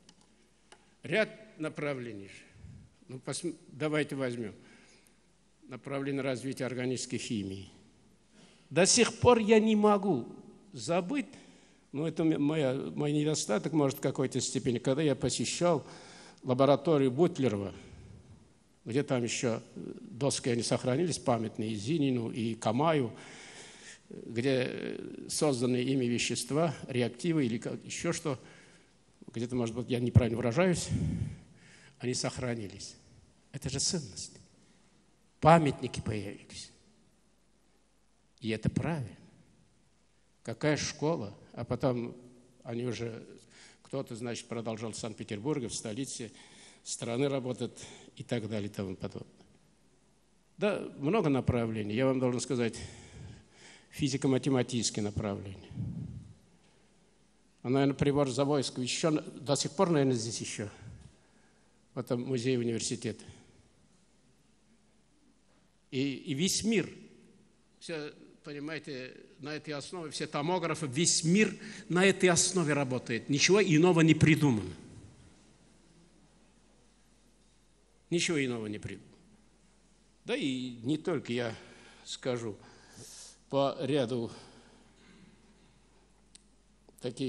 Ряд направлений. Ну, давайте возьмем. Направление развития органической химии. До сих пор я не могу забыть, ну, это мой недостаток, может, в какой-то степени, когда я посещал лабораторию Бутлерова, где там еще доски они сохранились, памятные, и Зинину, и Камаю, где созданы ими вещества, реактивы или еще что, где-то, может быть, я неправильно выражаюсь, они сохранились. Это же ценность. Памятники появились. И это правильно. Какая школа? А потом они уже, кто-то, значит, продолжал в Санкт-Петербурге, в столице страны работать и так далее и тому подобное. Да, много направлений. Я вам должен сказать, физико-математические направления. А, наверное, прибор Завойского еще, до сих пор, наверное, здесь еще, в этом музее университета. И весь мир, все, понимаете, на этой основе, все томографы, весь мир на этой основе работает. Ничего иного не придумано. Ничего иного не придумано. Да и не только, я скажу, по ряду таких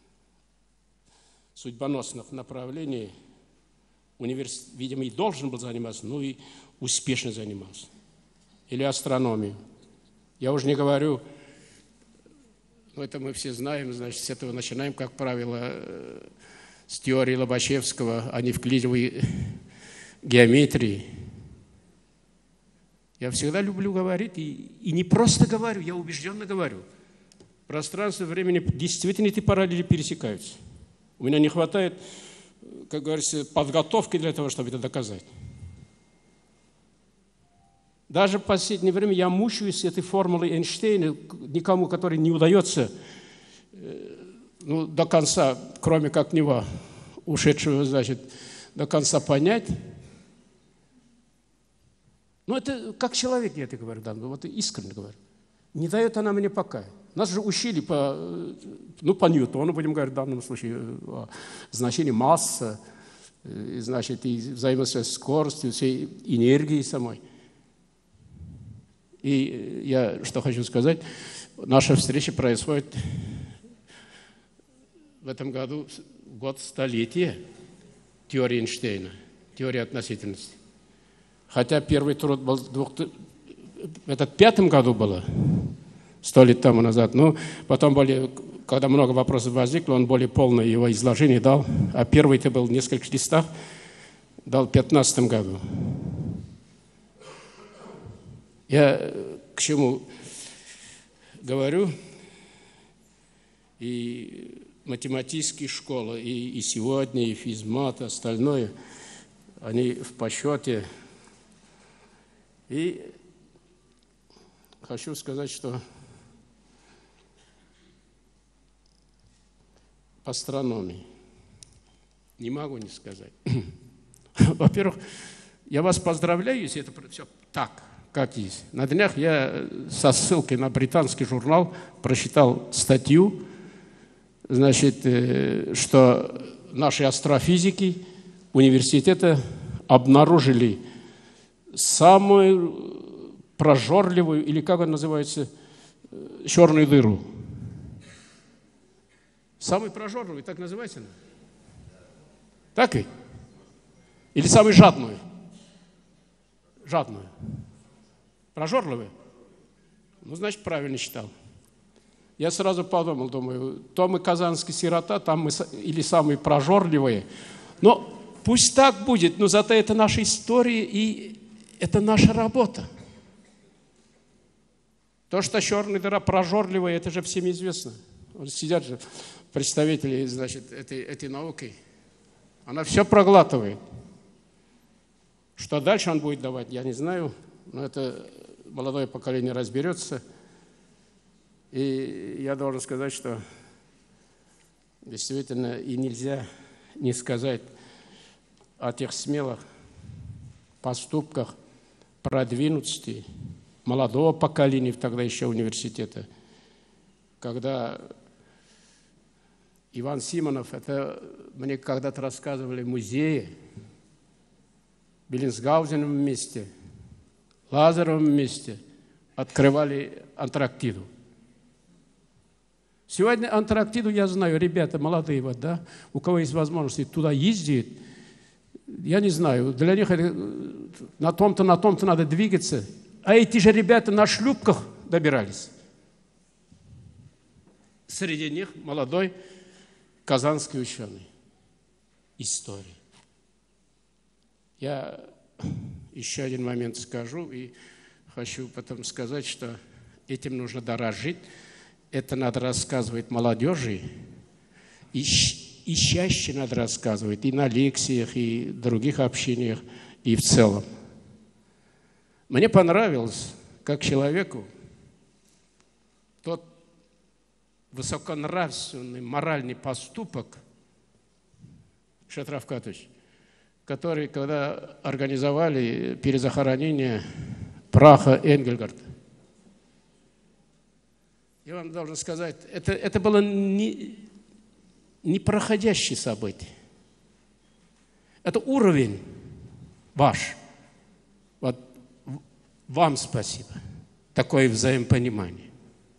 судьбоносных направлений университет, видимо, и должен был заниматься, но и успешно занимался. Или астрономию. Я уже не говорю, ну, это мы все знаем, значит, с этого начинаем, как правило, с теории Лобачевского о неевклидовой геометрии. Я всегда люблю говорить, и не просто говорю, я убежденно говорю. Пространство и время действительно эти параллели пересекаются. У меня не хватает, как говорится, подготовки для того, чтобы это доказать. Даже в последнее время я мучаюсь с этой формулой Эйнштейна, никому, который не удается ну, до конца, кроме как него, ушедшего, значит, до конца понять. Ну, это как человек, я это говорю, да, вот искренне говорю. Не дает она мне покоя. Нас же учили по Ньютону, будем говорить в данном случае, о значении массы, значит, и взаимосвязь скорости, всей энергии самой. И я что хочу сказать, наша встреча происходит в этом году, год столетия теории Эйнштейна, теории относительности. Хотя первый труд был в 1905 году было, 100 лет тому назад. Но потом, когда много вопросов возникло, он более полное его изложение дал. А первый-то был в нескольких листах, дал в 1915 году. Я к чему говорю? И математические школы, и сегодня, и физмат, и остальное, они в почете. И хочу сказать, что по астрономии не могу не сказать. Во-первых, я вас поздравляю, если это все так, как есть. На днях я со ссылкой на британский журнал прочитал статью, значит, что наши астрофизики университета обнаружили самую прожорливую, или как она называется, черную дыру. Самый прожорливый, так называется она? Так и? Или самый жадную? Жадную. Прожорливый? Ну, значит, правильно считал. Я сразу подумал, думаю, то мы казанский сирота, там мы или самые прожорливые. Но пусть так будет, но зато это наша история и это наша работа. То, что черная дыра прожорливая, это же всем известно. Вот сидят же представители, значит, этой науки. Она все проглатывает. Что дальше он будет давать, я не знаю. Но это молодое поколение разберется. И я должен сказать, что действительно и нельзя не сказать о тех смелых поступках, продвинутости молодого поколения тогда еще университета, когда Иван Симонов, это мне когда-то рассказывали в музее, в Беллинсгаузеном месте, Лазаревом месте открывали Антарктиду. Сегодня Антарктиду, я знаю, ребята молодые, вот, да, у кого есть возможность туда ездить, я не знаю, для них это, на том-то надо двигаться. А эти же ребята на шлюпках добирались. Среди них молодой казанский ученый. История. Я еще один момент скажу и хочу потом сказать, что этим нужно дорожить. Это надо рассказывать молодежи. И чаще надо рассказывать и на лекциях, и в других общениях, и в целом. Мне понравилось, как человеку, тот высоконравственный, моральный поступок, Шат Равкатович, который, когда организовали перезахоронение праха Энгельгарта, я вам должен сказать, это было непроходящее событие. Это уровень ваш. Вот вам спасибо. Такое взаимопонимание.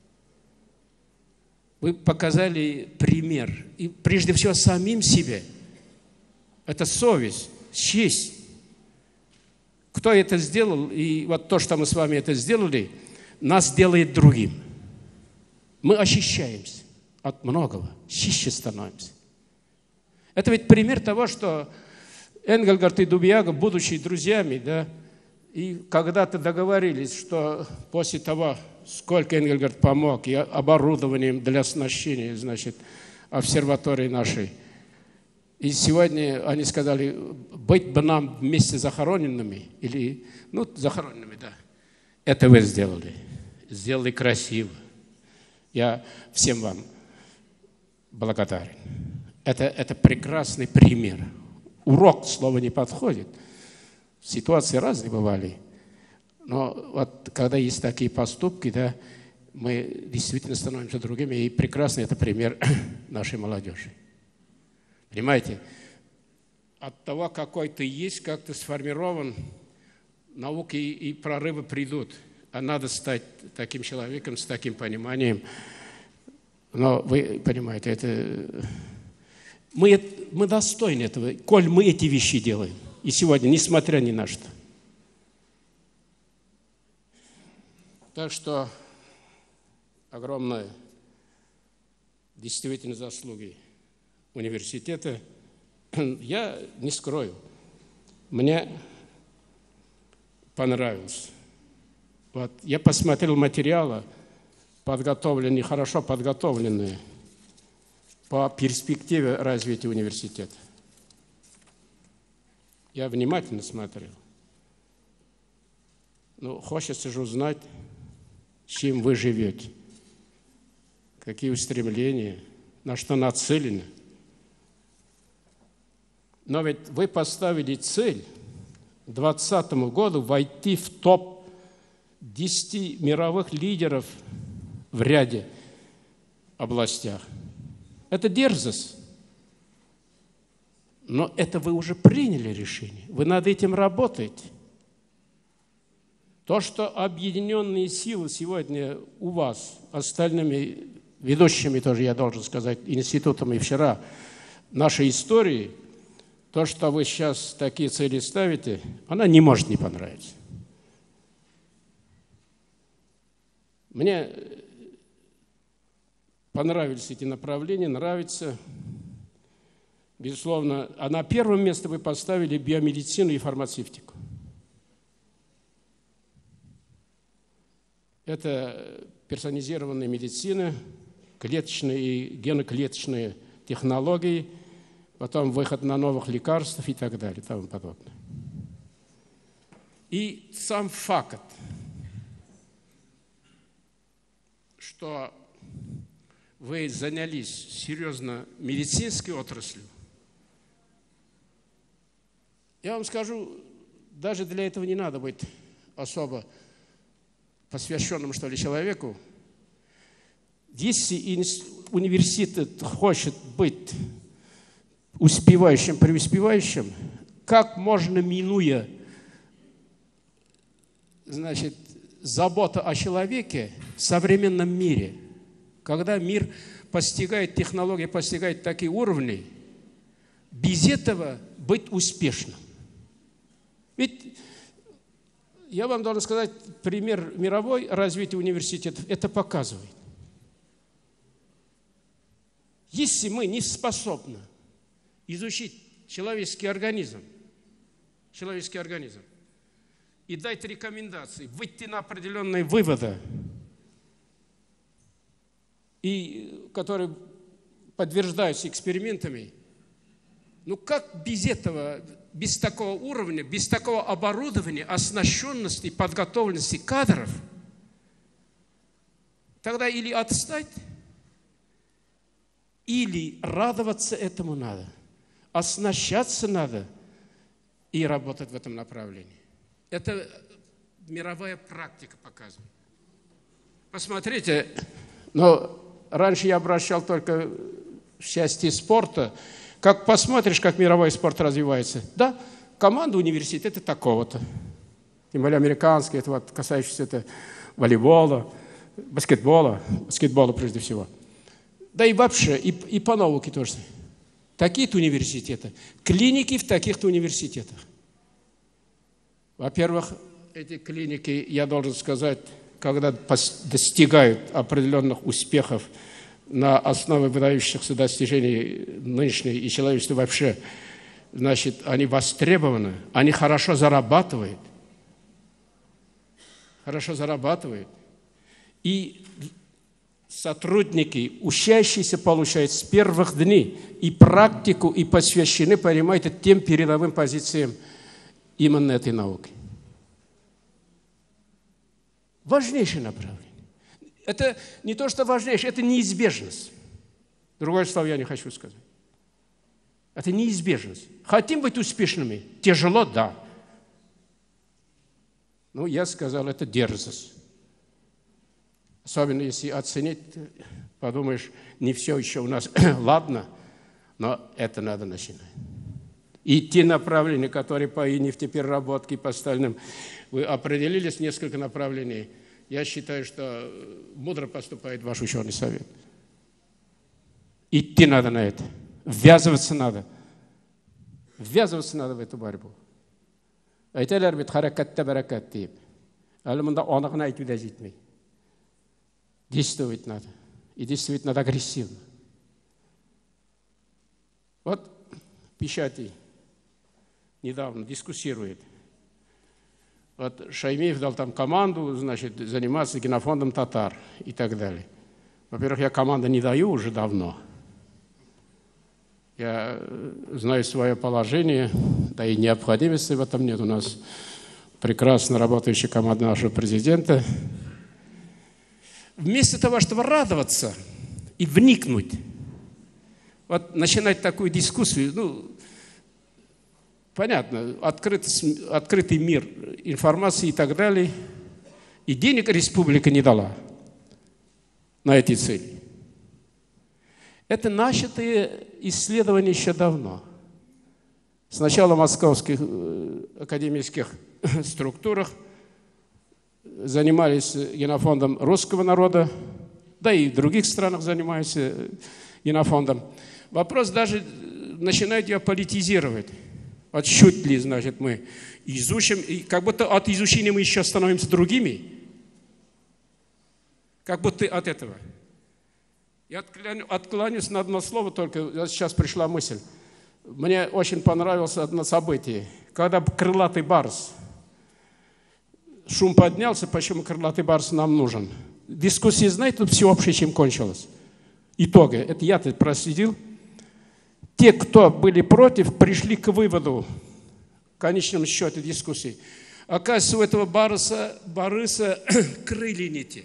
Вы показали пример. И прежде всего самим себе. Это совесть, честь. Кто это сделал, и вот то, что мы с вами это сделали, нас делает другим. Мы очищаемся от многого, чище становимся. Это ведь пример того, что Энгельгарт и Дубьяга, будучи друзьями, да, и когда-то договорились, что после того, сколько Энгельгарт помог и оборудованием для оснащения, значит, обсерватории нашей, и сегодня они сказали, быть бы нам вместе захороненными, или, ну, захороненными, да, это вы сделали. Сделали красиво. Я всем вам благодарен. Это прекрасный пример. Урок, слово не подходит. Ситуации разные бывали. Но вот когда есть такие поступки, да, мы действительно становимся другими. И прекрасный это пример нашей молодежи. Понимаете? От того, какой ты есть, как ты сформирован, науки и прорывы придут. А надо стать таким человеком, с таким пониманием. Но вы понимаете, это... Мы достойны этого, коль мы эти вещи делаем. И сегодня, несмотря ни на что. Так что огромные действительно заслуги университета. Я не скрою, мне понравилось. Вот, я посмотрел материалы, подготовленные, хорошо подготовленные по перспективе развития университета. Я внимательно смотрел. Ну, хочется же узнать, чем вы живете, какие устремления, на что нацелены. Но ведь вы поставили цель к 2020 году войти в топ-10 мировых лидеров в ряде областях. Это дерзость. Но это вы уже приняли решение. Вы над этим работаете. То, что объединенные силы сегодня у вас, остальными ведущими тоже, я должен сказать, институтами вчера нашей истории, то, что вы сейчас такие цели ставите, она не может не понравиться. Мне понравились эти направления, нравится. Безусловно, а на первое место вы поставили биомедицину и фармацевтику. Это персонализированная медицина, клеточные и геноклеточные технологии, потом выход на новых лекарств и так далее, и тому подобное. И сам факт, что вы занялись серьезно медицинской отраслью, я вам скажу, даже для этого не надо быть особо посвященным, что ли, человеку. Если университет хочет быть успевающим, преуспевающим, как можно, минуя, значит, заботу о человеке в современном мире, когда мир постигает, технология постигает такие уровни, без этого быть успешным? Ведь я вам должен сказать, пример мировой развития университетов это показывает. Если мы не способны изучить человеческий организм и дать рекомендации, выйти на определенные выводы, и которые подтверждаются экспериментами, ну как без этого, без такого уровня, без такого оборудования, оснащенности, подготовленности кадров, тогда или отстать, или радоваться этому надо, оснащаться надо и работать в этом направлении. Это мировая практика показывает. Посмотрите, но раньше я обращал только в части спорта. Как посмотришь, как мировой спорт развивается. Да, команда университета такого-то. Тем более американская, это вот касающаяся это волейбола, баскетбола прежде всего. Да и вообще, и по науке тоже. Такие-то университеты, клиники в таких-то университетах. Во-первых, эти клиники, я должен сказать, когда достигают определенных успехов на основе выдающихся достижений нынешней и человечества вообще, значит, они востребованы, они хорошо зарабатывают. И сотрудники, учащиеся, получают с первых дней и практику, и посвящены, понимаете, тем передовым позициям именно этой науки. Важнейшее направление. Это не то, что важнейшее, это неизбежность. Другое слово я не хочу сказать. Это неизбежность. Хотим быть успешными? Тяжело, да. Ну, я сказал, это дерзость. Особенно если оценить, подумаешь, не все еще у нас ладно, но это надо начинать. И те направления, которые по нефтепереработке и по остальным, вы определились, несколько направлений. Я считаю, что мудро поступает ваш ученый совет. Идти надо на это. Ввязываться надо. Ввязываться надо в эту борьбу. Айталар бит харакатта баракат deyip. Әлі мұнда анығын айтуда жетмей. Действовать надо. И действовать надо агрессивно. Вот Печати недавно дискуссирует. Вот Шаймиев дал там команду, значит, заниматься генофондом татар и так далее. Во-первых, я команду не даю уже давно. Я знаю свое положение, да и необходимости в этом нет. У нас прекрасно работающая команда нашего президента. Вместо того, чтобы радоваться и вникнуть, вот начинать такую дискуссию, ну, понятно, открытый мир информации и так далее, и денег республика не дала на эти цели. Это начатые исследования еще давно. Сначала в московских академических структурах занимались генофондом русского народа, да и в других странах занимаются генофондом. Вопрос даже начинает ее политизировать. Вот чуть ли, значит, мы изучим, и как будто от изучения мы еще становимся другими. Как будто от этого. Я откланяюсь на одно слово только, сейчас пришла мысль. Мне очень понравилось одно событие. Когда крылатый барс, шум поднялся, почему крылатый барс нам нужен. Дискуссия, знаете, всеобщая, чем кончилась. Итога, это я-то проследил. Те, кто были против, пришли к выводу, в конечном счете дискуссии. Оказывается, у этого барыса крылья не те.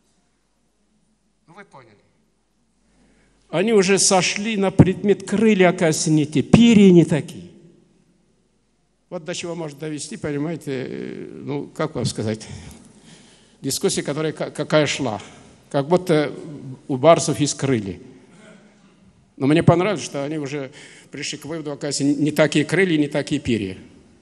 Вы поняли. Они уже сошли на предмет крылья, оказывается, не те, перья не такие. Вот до чего может довести, понимаете, ну, как вам сказать, дискуссия, которая какая шла. Как будто у барсов есть крылья. Но мне понравилось, что они уже пришли к выводу, оказывается, не такие крылья, не такие перья.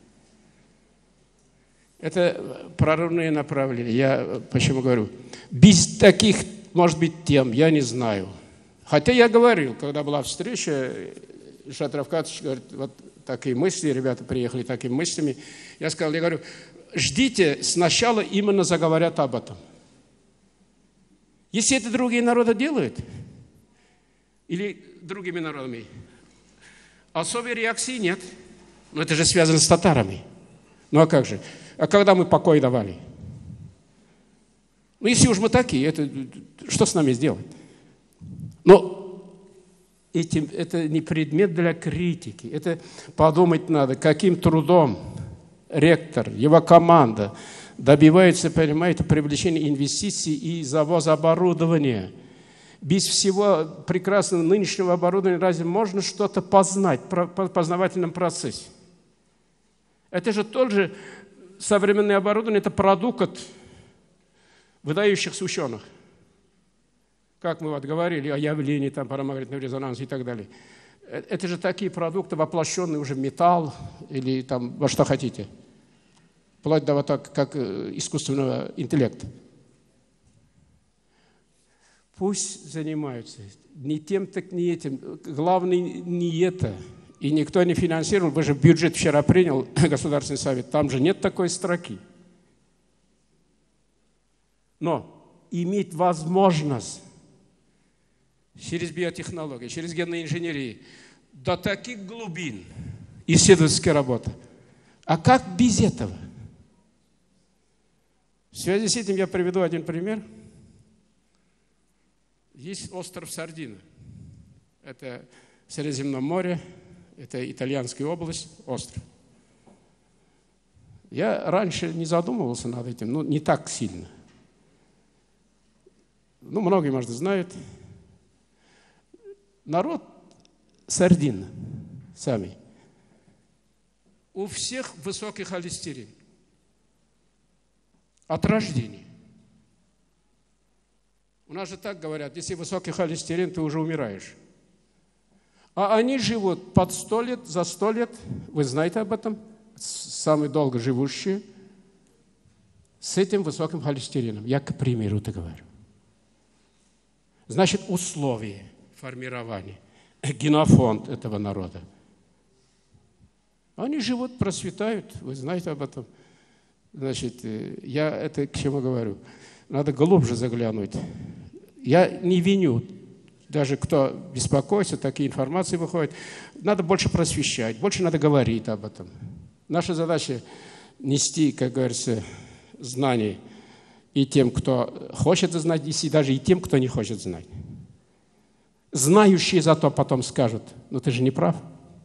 Это прорывные направления. Я почему говорю? Без таких, может быть, тем, я не знаю. Хотя я говорил, когда была встреча, Ильшат Равкатович говорит, вот такие мысли, ребята приехали такими мыслями. Я говорю, ждите, сначала именно заговорят об этом. Если это другие народы делают, или другими народами, особой реакции нет. Но это же связано с татарами. Ну а как же? А когда мы покой давали? Ну если уж мы такие, это, что с нами сделать? Но это не предмет для критики. Это подумать надо, каким трудом ректор, его команда добиваются, понимаете, привлечения инвестиций и завоза оборудования. Без всего прекрасного нынешнего оборудования разве можно что-то познать в познавательном процессе? Это же тоже современное оборудование, это продукт выдающихся ученых. Как мы вот говорили о явлении там, парамагнитного резонанса и так далее. Это же такие продукты, воплощенные уже в металл или там во что хотите. Вплоть до вот так, как искусственного интеллекта. Пусть занимаются. Не тем, так не этим. Главное не это. И никто не финансировал. Вы же бюджет вчера принял, Государственный совет. Там же нет такой строки. Но иметь возможность через биотехнологии, через генную инженерию до таких глубин исследовательской работы. А как без этого? В связи с этим я приведу один пример. Есть остров Сардина. Это в Средиземном море, это итальянская область, остров. Я раньше не задумывался над этим, но не так сильно. Ну, многие, может, знают. Народ Сардина, сами, у всех высокий холестерин. От рождения. У нас же так говорят, если высокий холестерин, ты уже умираешь. А они живут под 100 лет, за 100 лет. Вы знаете об этом? Самые долго живущие. С этим высоким холестерином. Я к примеру это говорю. Значит, условия формирования. Генофонд этого народа. Они живут, процветают. Вы знаете об этом. Значит, я это к чему говорю? Надо глубже заглянуть. Я не виню, даже кто беспокоится, такие информации выходят. Надо больше просвещать, больше надо говорить об этом. Наша задача нести, как говорится, знания и тем, кто хочет знать, и даже и тем, кто не хочет знать. Знающие зато потом скажут, ну ты же не прав.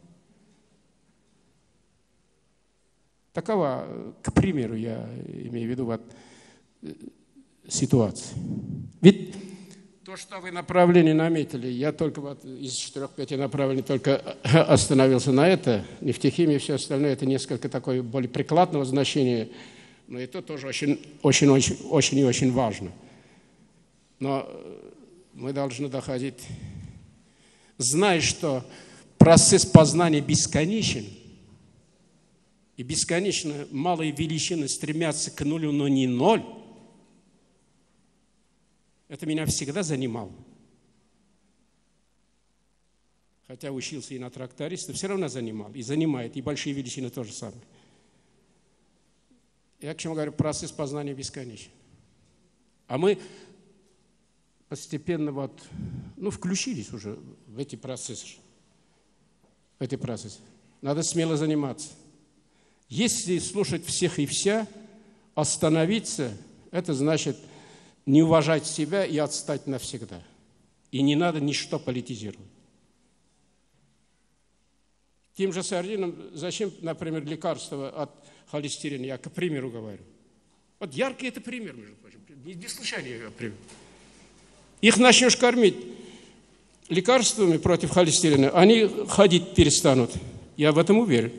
Такова, к примеру, я имею в виду вот, ситуация. Ведь то, что вы направление наметили, я только вот из 4-5 направлений только остановился на это. Нефтехимия и все остальное, это несколько такое более прикладного значения, но это тоже очень и очень важно. Но мы должны доходить, зная, что процесс познания бесконечен, и бесконечно малые величины стремятся к нулю, но не ноль, это меня всегда занимало. Хотя учился и на тракториста, все равно занимал, и занимает, и большие величины тоже самое. Я к чему говорю, процесс познания бесконечен. А мы постепенно включились уже в эти процессы. Надо смело заниматься. Если слушать всех и вся, остановиться, это значит не уважать себя и отстать навсегда. И не надо ничто политизировать. Тем же сардинам, зачем, например, лекарства от холестерина, я к примеру говорю. Вот яркий это пример, между прочим. Не случайно я пример. Их начнешь кормить лекарствами против холестерина, они ходить перестанут. Я в этом уверен.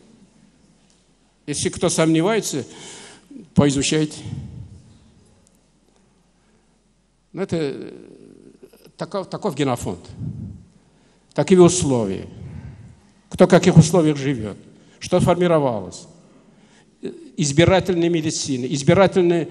Если кто сомневается, поизучайте. Но это таков генофонд. Такие условия. Кто в каких условиях живет. Что формировалось. Избирательная медицина. Избирательная...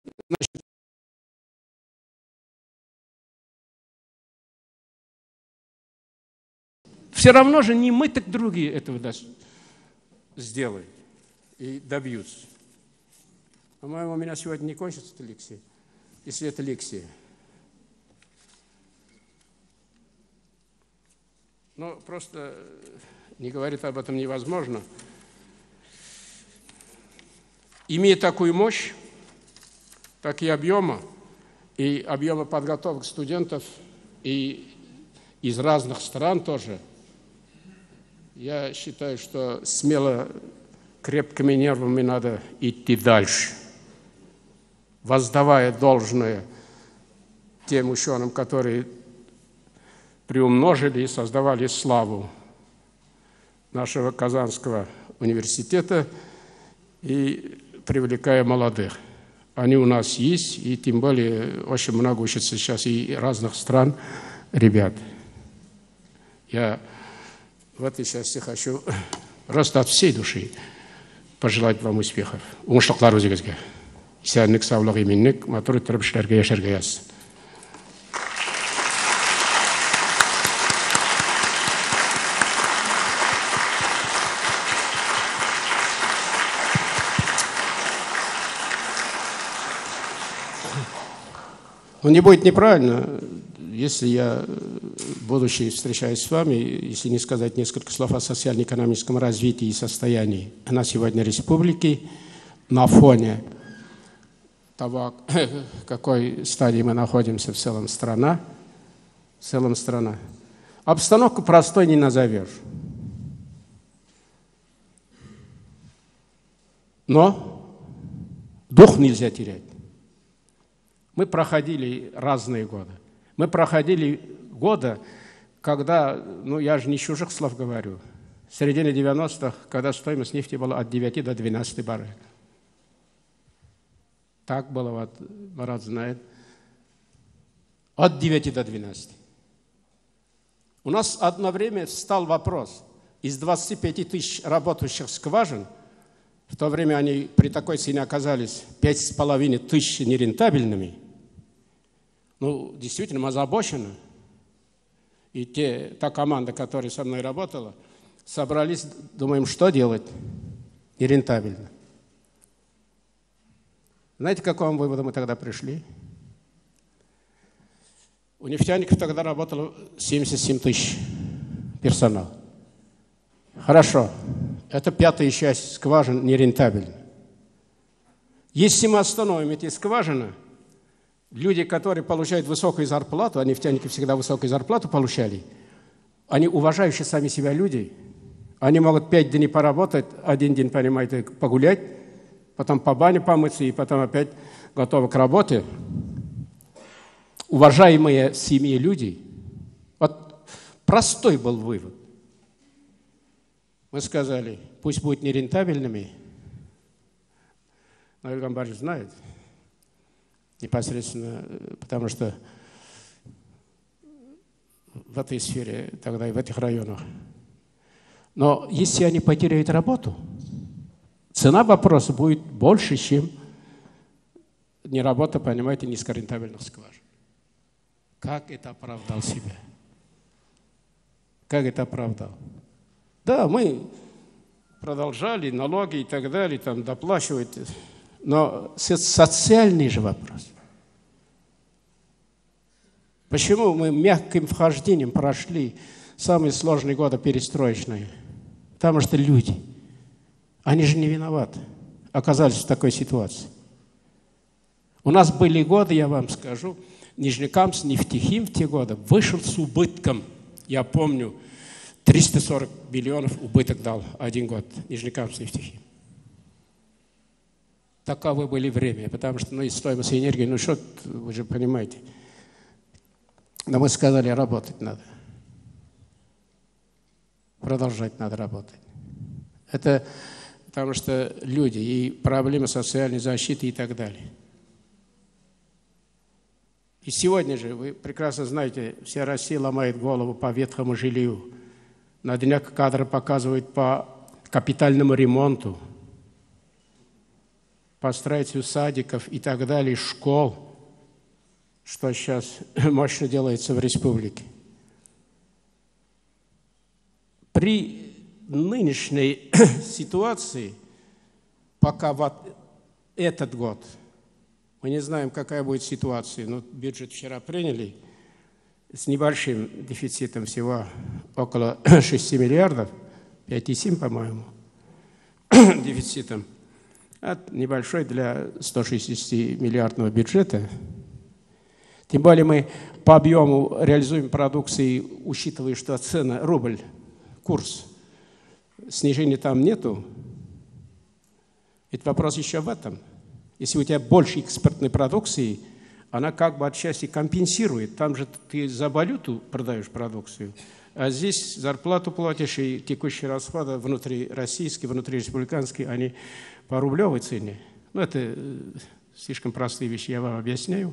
Все равно же не мы, так другие этого сделают и добьются. По-моему, у меня сегодня не кончится эта лекция, если это лекция. Но просто не говорить об этом невозможно. Имея такую мощь, такие объемы, и объемы подготовок студентов, и из разных стран тоже, я считаю, что смело, крепкими нервами надо идти дальше, воздавая должное тем ученым, которые приумножили и создавали славу нашего Казанского университета и привлекая молодых. Они у нас есть, и тем более очень много учатся сейчас и разных стран ребят. Я в этой части хочу просто от всей души пожелать вам успехов. Уңышлыклар өзегізге. Сәнлік, саулық, еменлік, матур тұрып ішлерге яшерге яссын. Но не будет неправильно, если я, будучи встречаясь с вами, если не сказать несколько слов о социально-экономическом развитии и состоянии на сегодня республики, на фоне того, в какой стадии мы находимся в целом страна. Обстановку простой не назовешь. Но дух нельзя терять. Мы проходили разные годы. Мы проходили годы, когда, я же не чужих слов говорю, в середине 90-х, когда стоимость нефти была от 9 до 12 баррелей. Так было, Марат знает. От 9 до 12. У нас одно время встал вопрос. Из 25 тысяч работающих скважин, в то время они при такой цене оказались 5,5 тысяч нерентабельными. Действительно, мы озабочены. И та команда, которая со мной работала, собрались, думаем, что делать нерентабельно. Знаете, к какому выводу мы тогда пришли? У нефтяников тогда работало 77 тысяч персонала. Хорошо, это 5-я часть скважин нерентабельна. Если мы остановим эти скважины, люди, которые получают высокую зарплату, а нефтяники всегда высокую зарплату получали, они уважающие сами себя люди, они могут 5 дней поработать, 1 день, понимаете, погулять, потом по бане помыться и потом опять готовы к работе. Уважаемые семьи люди, вот простой был вывод. Мы сказали, пусть будут нерентабельными, но Ильгам Борисович знает, непосредственно, потому что в этой сфере, тогда и в этих районах. Но если они потеряют работу, цена вопроса будет больше, чем не работа, понимаете, низкорентабельных скважин. Как это оправдал себя? Как это оправдал? Да, мы продолжали налоги и так далее, там доплачивать, но социальный же вопрос. Почему мы мягким вхождением прошли самые сложные годы перестроечные? Потому что люди, они же не виноваты, оказались в такой ситуации. У нас были годы, я вам скажу, Нижнекамск, Нефтехим в те годы вышел с убытком. Я помню, 340 миллионов убыток дал один год Нижнекамск, Нефтехим. Таковы были время, потому что и стоимость энергии, что, вы же понимаете. Но мы сказали, работать надо. Продолжать надо работать. Это потому что люди и проблемы социальной защиты и так далее. И сегодня же, вы прекрасно знаете, вся Россия ломает голову по ветхому жилью. На днях кадры показывают по капитальному ремонту, по строительству садиков и так далее, школ, что сейчас мощно делается в республике. При нынешней ситуации, пока вот этот год, мы не знаем, какая будет ситуация, но бюджет вчера приняли с небольшим дефицитом, всего около 6 миллиардов, 5,7, по-моему, дефицитом. Это небольшой для 160-миллиардного бюджета. Тем более мы по объему реализуем продукции, учитывая, что цена, рубль, курс, снижения там нету. Ведь вопрос еще в этом. Если у тебя больше экспортной продукции, она как бы отчасти компенсирует. Там же ты за валюту продаешь продукцию, а здесь зарплату платишь, и текущие расходы внутрироссийские, внутриреспубликанские, они по рублевой цене. Ну, это слишком простые вещи, я вам объясняю.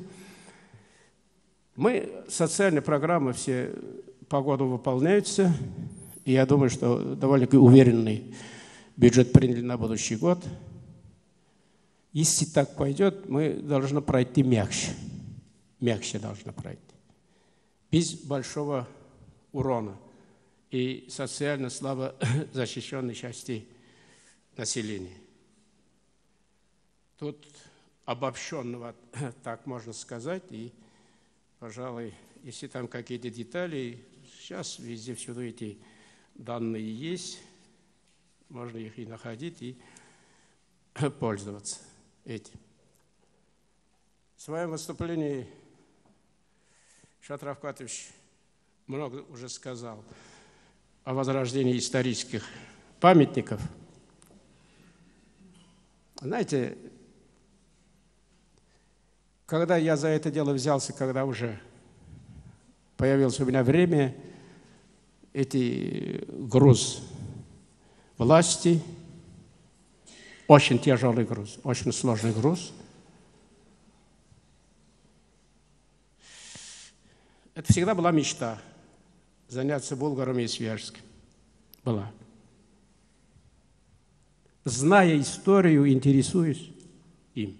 Мы, социальные программы все по году выполняются, и я думаю, что довольно уверенный бюджет приняли на будущий год. Если так пойдет, мы должны пройти мягче. Мягче должны пройти. Без большого урона и социально слабо защищенной части населения. Тут обобщенного так можно сказать. И, пожалуй, если там какие-то детали, сейчас везде всюду эти данные есть, можно их и находить, и пользоваться этим. В своем выступлении Шат Равкатович много уже сказал о возрождении исторических памятников. Знаете, когда я за это дело взялся, когда уже появилось у меня время, груз власти, очень тяжелый груз, очень сложный груз. Это всегда была мечта заняться Булгаром и Свияжским. Была. Зная историю, интересуюсь им.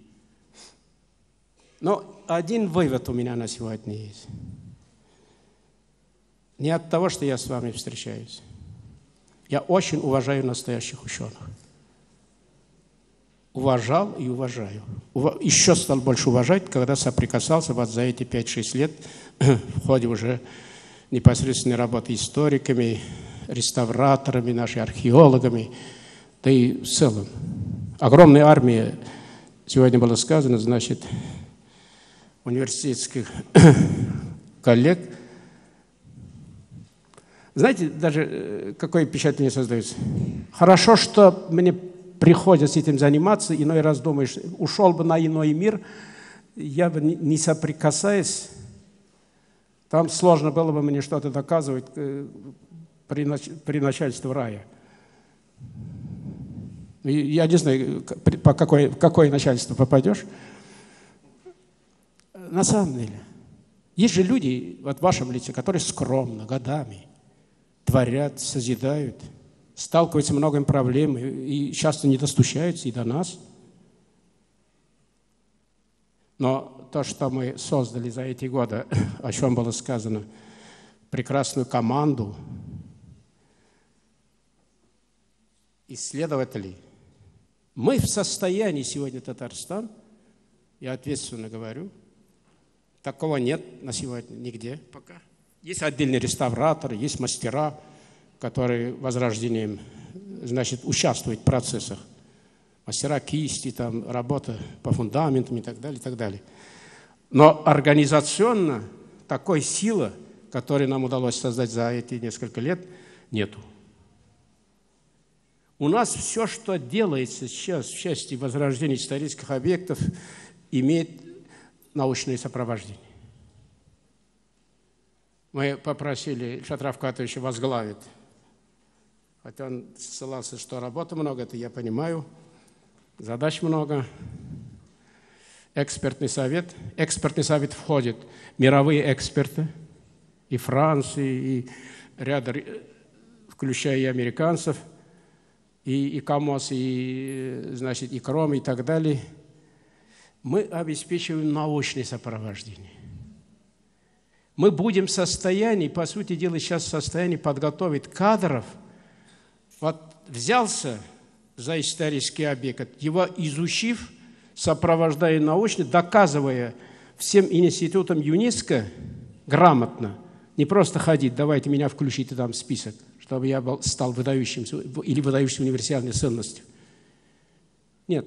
Но один вывод у меня на сегодня есть. Не от того, что я с вами встречаюсь. Я очень уважаю настоящих ученых. Уважал и уважаю. Еще стал больше уважать, когда соприкасался вот за эти 5-6 лет в ходе уже непосредственной работы историками, реставраторами, нашими археологами, да и в целом. Огромная армия, сегодня было сказано, значит, университетских коллег. Знаете, даже какое впечатление создается? Хорошо, что мне приходится этим заниматься, иной раз думаешь, ушел бы на иной мир, я бы не соприкасаясь, там сложно было бы мне что-то доказывать при начальстве рая. Я не знаю, по какое начальство попадешь. На самом деле, есть же люди вот в вашем лице, которые скромно, годами творят, созидают. сталкиваются с многими проблемами и часто не достучаются и до нас. Но то, что мы создали за эти годы, о чем было сказано, прекрасную команду исследователей, мы в состоянии сегодня, Татарстан, я ответственно говорю, такого нет на сегодня нигде пока. Есть отдельные реставраторы, есть мастера, которые возрождением, значит, участвуют в процессах. Мастера кисти, там, работа по фундаментам и так далее, и так далее. Но организационно такой силы, которую нам удалось создать за эти несколько лет, нету. У нас все, что делается сейчас в части возрождения исторических объектов, имеет научное сопровождение. Мы попросили Ильшата Рафкатовича возглавить. Хотя он ссылался, что работы много, это я понимаю, задач много. Экспертный совет. Экспертный совет входит мировые эксперты и Франции, и ряд, включая и американцев, и КАМОС, и, значит, и КРОМ, и так далее. Мы обеспечиваем научное сопровождение. Мы будем в состоянии, по сути дела, сейчас в состоянии подготовить кадров. Вот взялся за исторический объект, его изучив, сопровождая научно, доказывая всем институтам ЮНЕСКО грамотно, не просто ходить, давайте меня включите там в список, чтобы я стал выдающимся или выдающимся универсальной ценностью. Нет.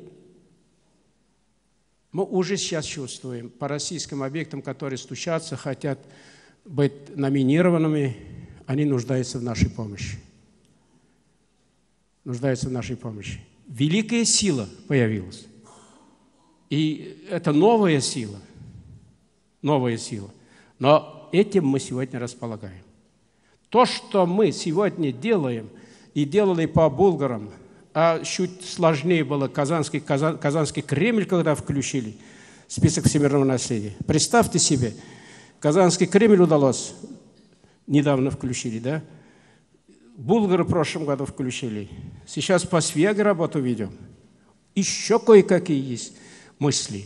Мы уже сейчас чувствуем по российским объектам, которые стучатся, хотят быть номинированными, они нуждаются в нашей помощи. Нуждаются в нашей помощи. Великая сила появилась. И это новая сила. Новая сила. Но этим мы сегодня располагаем. То, что мы сегодня делаем и делали по булгарам, а чуть сложнее было Казанский Кремль, когда включили список всемирного наследия. Представьте себе, Казанский Кремль удалось, недавно включили, да? Булгары в прошлом году включили. Сейчас по Свеге работу ведем. Еще кое-какие есть мысли.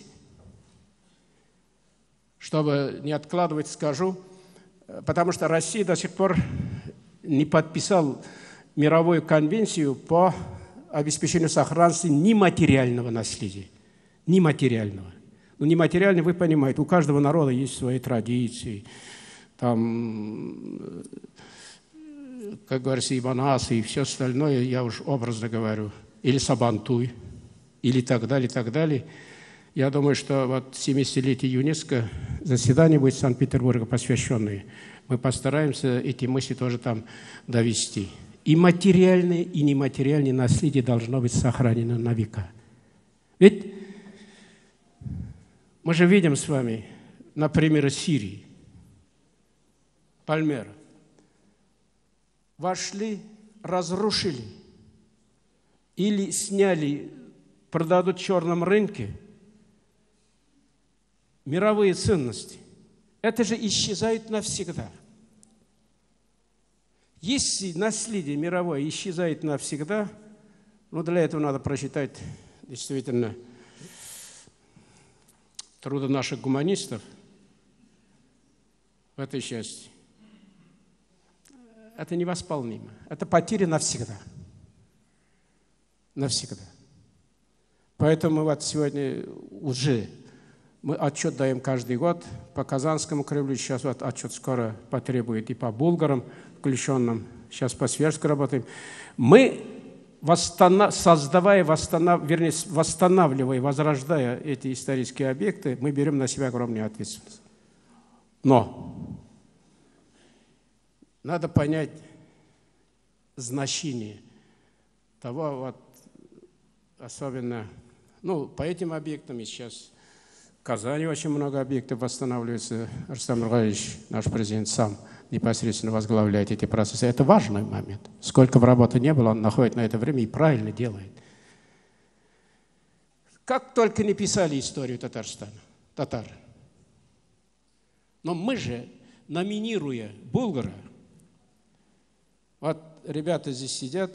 Чтобы не откладывать, скажу, потому что Россия до сих пор не подписала мировую конвенцию по обеспечению сохранности нематериального наследия. Нематериального. Ну, нематериальное, вы понимаете, у каждого народа есть свои традиции, там, как говорится, ибанасы и все остальное, я уж образно говорю, или сабантуй, или так далее, и так далее. Я думаю, что вот 70-летие ЮНЕСКО заседание будет в Санкт-Петербурге посвященное. Мы постараемся эти мысли тоже там довести. И материальное, и нематериальное наследие должно быть сохранено на века. Ведь мы же видим с вами на примере Сирии, Пальмира. Вошли, разрушили или сняли, продадут в черном рынке мировые ценности. Это же исчезает навсегда. Если наследие мировое исчезает навсегда, ну для этого надо прочитать действительно труды наших гуманистов в этой части. Это невосполнимо. Это потеря навсегда. Навсегда. Поэтому вот сегодня уже мы отчет даем каждый год по Казанскому Кремлю. Сейчас вот отчет скоро потребует и по булгарам, включенным. Сейчас по Свежску работаем. Мы, восстанавливая, возрождая эти исторические объекты, мы берем на себя огромную ответственность. Но надо понять значение того, вот, особенно, ну, по этим объектам и сейчас в Казани очень много объектов восстанавливается. Рустам Нургалиевич, наш президент, сам непосредственно возглавляет эти процессы. Это важный момент. Сколько бы работы не было, он находит на это время и правильно делает. Как только не писали историю Татарстана, татар. Но мы же, номинируя булгара, вот ребята здесь сидят,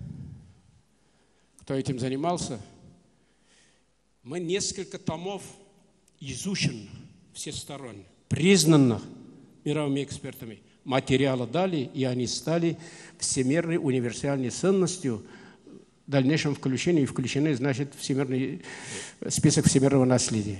кто этим занимался. Мы несколько томов изученных всесторонне, признанных мировыми экспертами, материала дали, и они стали всемирной универсальной ценностью в дальнейшем включении, и включены, значит, в всемирный список всемирного наследия.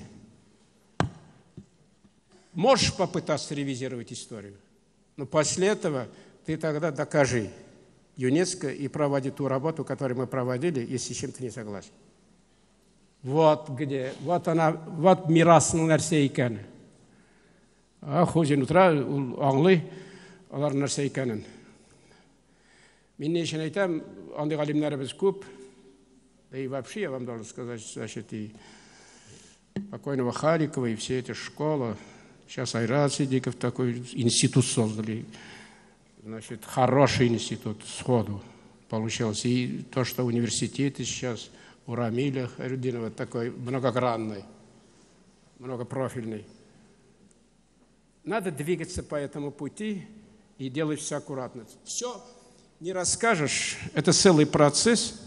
Можешь попытаться ревизировать историю, но после этого ты тогда докажи ЮНЕСКО и проводи ту работу, которую мы проводили, если с чем-то не согласен. Вот где, вот она, вот мирасның нәрсе икәне. Хозин утра аңлый алар нәрсе икәнен. Мен не өчен әйтәм, андый галимнәребез күп. Да и вообще, я вам должен сказать, значит, и покойного Харикова, и все эти школы. Сейчас Айрат Сидиков такой институт создали. Значит, хороший институт сходу получился. И то, что университеты сейчас у Рамиля Хайруддинова такой многогранный, многопрофильный. Надо двигаться по этому пути и делать все аккуратно. Все не расскажешь, это целый процесс.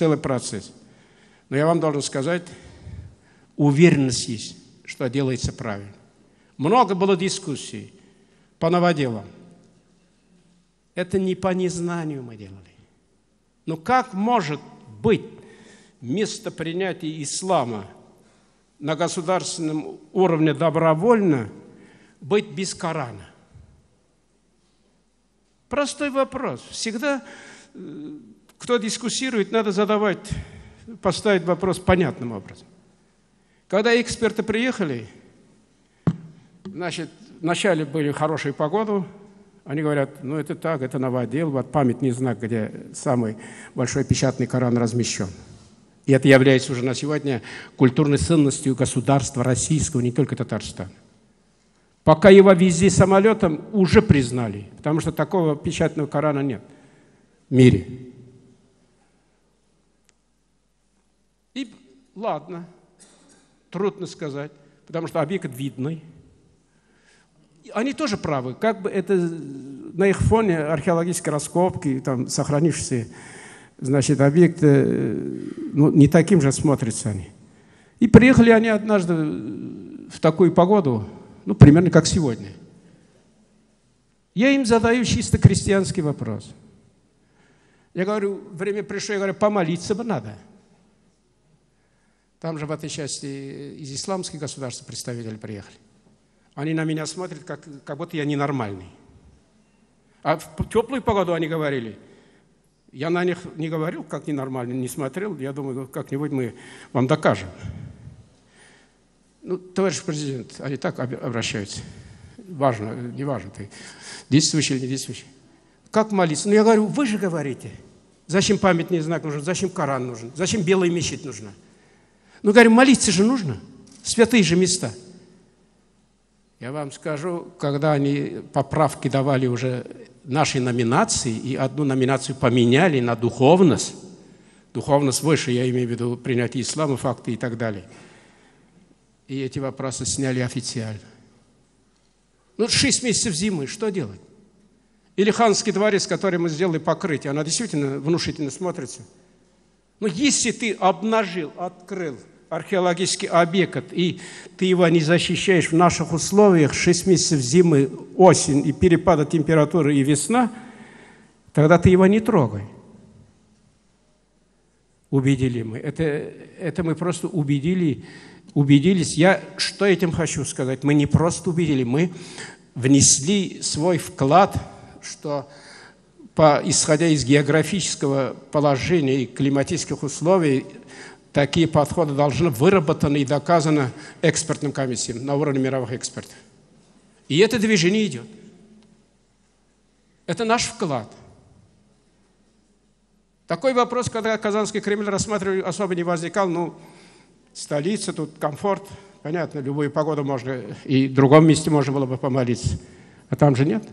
Но я вам должен сказать, уверенность есть, что делается правильно. Много было дискуссий по новоделам. Это не по незнанию мы делали. Но как может быть место принятия ислама на государственном уровне добровольно быть без Корана? Простой вопрос. Всегда, кто дискуссирует, надо поставить вопрос понятным образом. Когда эксперты приехали, значит, вначале были хорошие погоды, они говорят, ну это так, это новодел, вот памятный знак, где самый большой печатный Коран размещен. И это является уже на сегодня культурной ценностью государства российского, не только Татарстана. Пока его везли самолетом, уже признали, потому что такого печатного Корана нет в мире. И ладно, трудно сказать, потому что объект видный. Они тоже правы, как бы это на их фоне археологической раскопки, там сохранившиеся, значит, объекты, ну, не таким же смотрятся они. И приехали они однажды в такую погоду, ну, примерно как сегодня. Я им задаю чисто крестьянский вопрос. Я говорю, время пришло, я говорю, помолиться бы надо. Там же в этой части из исламских государств представители приехали. Они на меня смотрят, как будто я ненормальный. А в теплую погоду они говорили. Я на них не говорил, как ненормальный, не смотрел. Я думаю, как-нибудь мы вам докажем. Ну, товарищ президент, они так обращаются. Важно, не важно, ты действующий или не действующий. Как молиться? Ну, я говорю, вы же говорите. Зачем памятный знак нужен? Зачем Коран нужен? Зачем белая мечеть нужна? Ну, говорю, молиться же нужно. Святые же места. Я вам скажу, когда они поправки давали уже нашей номинации, и одну номинацию поменяли на духовность, духовность выше, я имею в виду принятие ислама, факты и так далее, и эти вопросы сняли официально. Ну, 6 месяцев зимы, что делать? Или Ханский дворец, который мы сделали покрытие, она действительно внушительно смотрится. Но если ты обнажил, открыл археологический объект, и ты его не защищаешь в наших условиях, 6 месяцев зимы, осень, и перепада температуры, и весна, тогда ты его не трогай. Убедили мы. Это мы просто убедились. Я что этим хочу сказать? Мы не просто убедили, мы внесли свой вклад, что исходя из географического положения и климатических условий, такие подходы должны выработаны и доказаны экспертным комиссиям на уровне мировых экспертов. И это движение идет. Это наш вклад. Такой вопрос, когда Казанский Кремль рассматривали, особо не возникал. Ну, столица, тут комфорт. Понятно, любую погоду можно, и в другом месте можно было бы помолиться. А там же нет.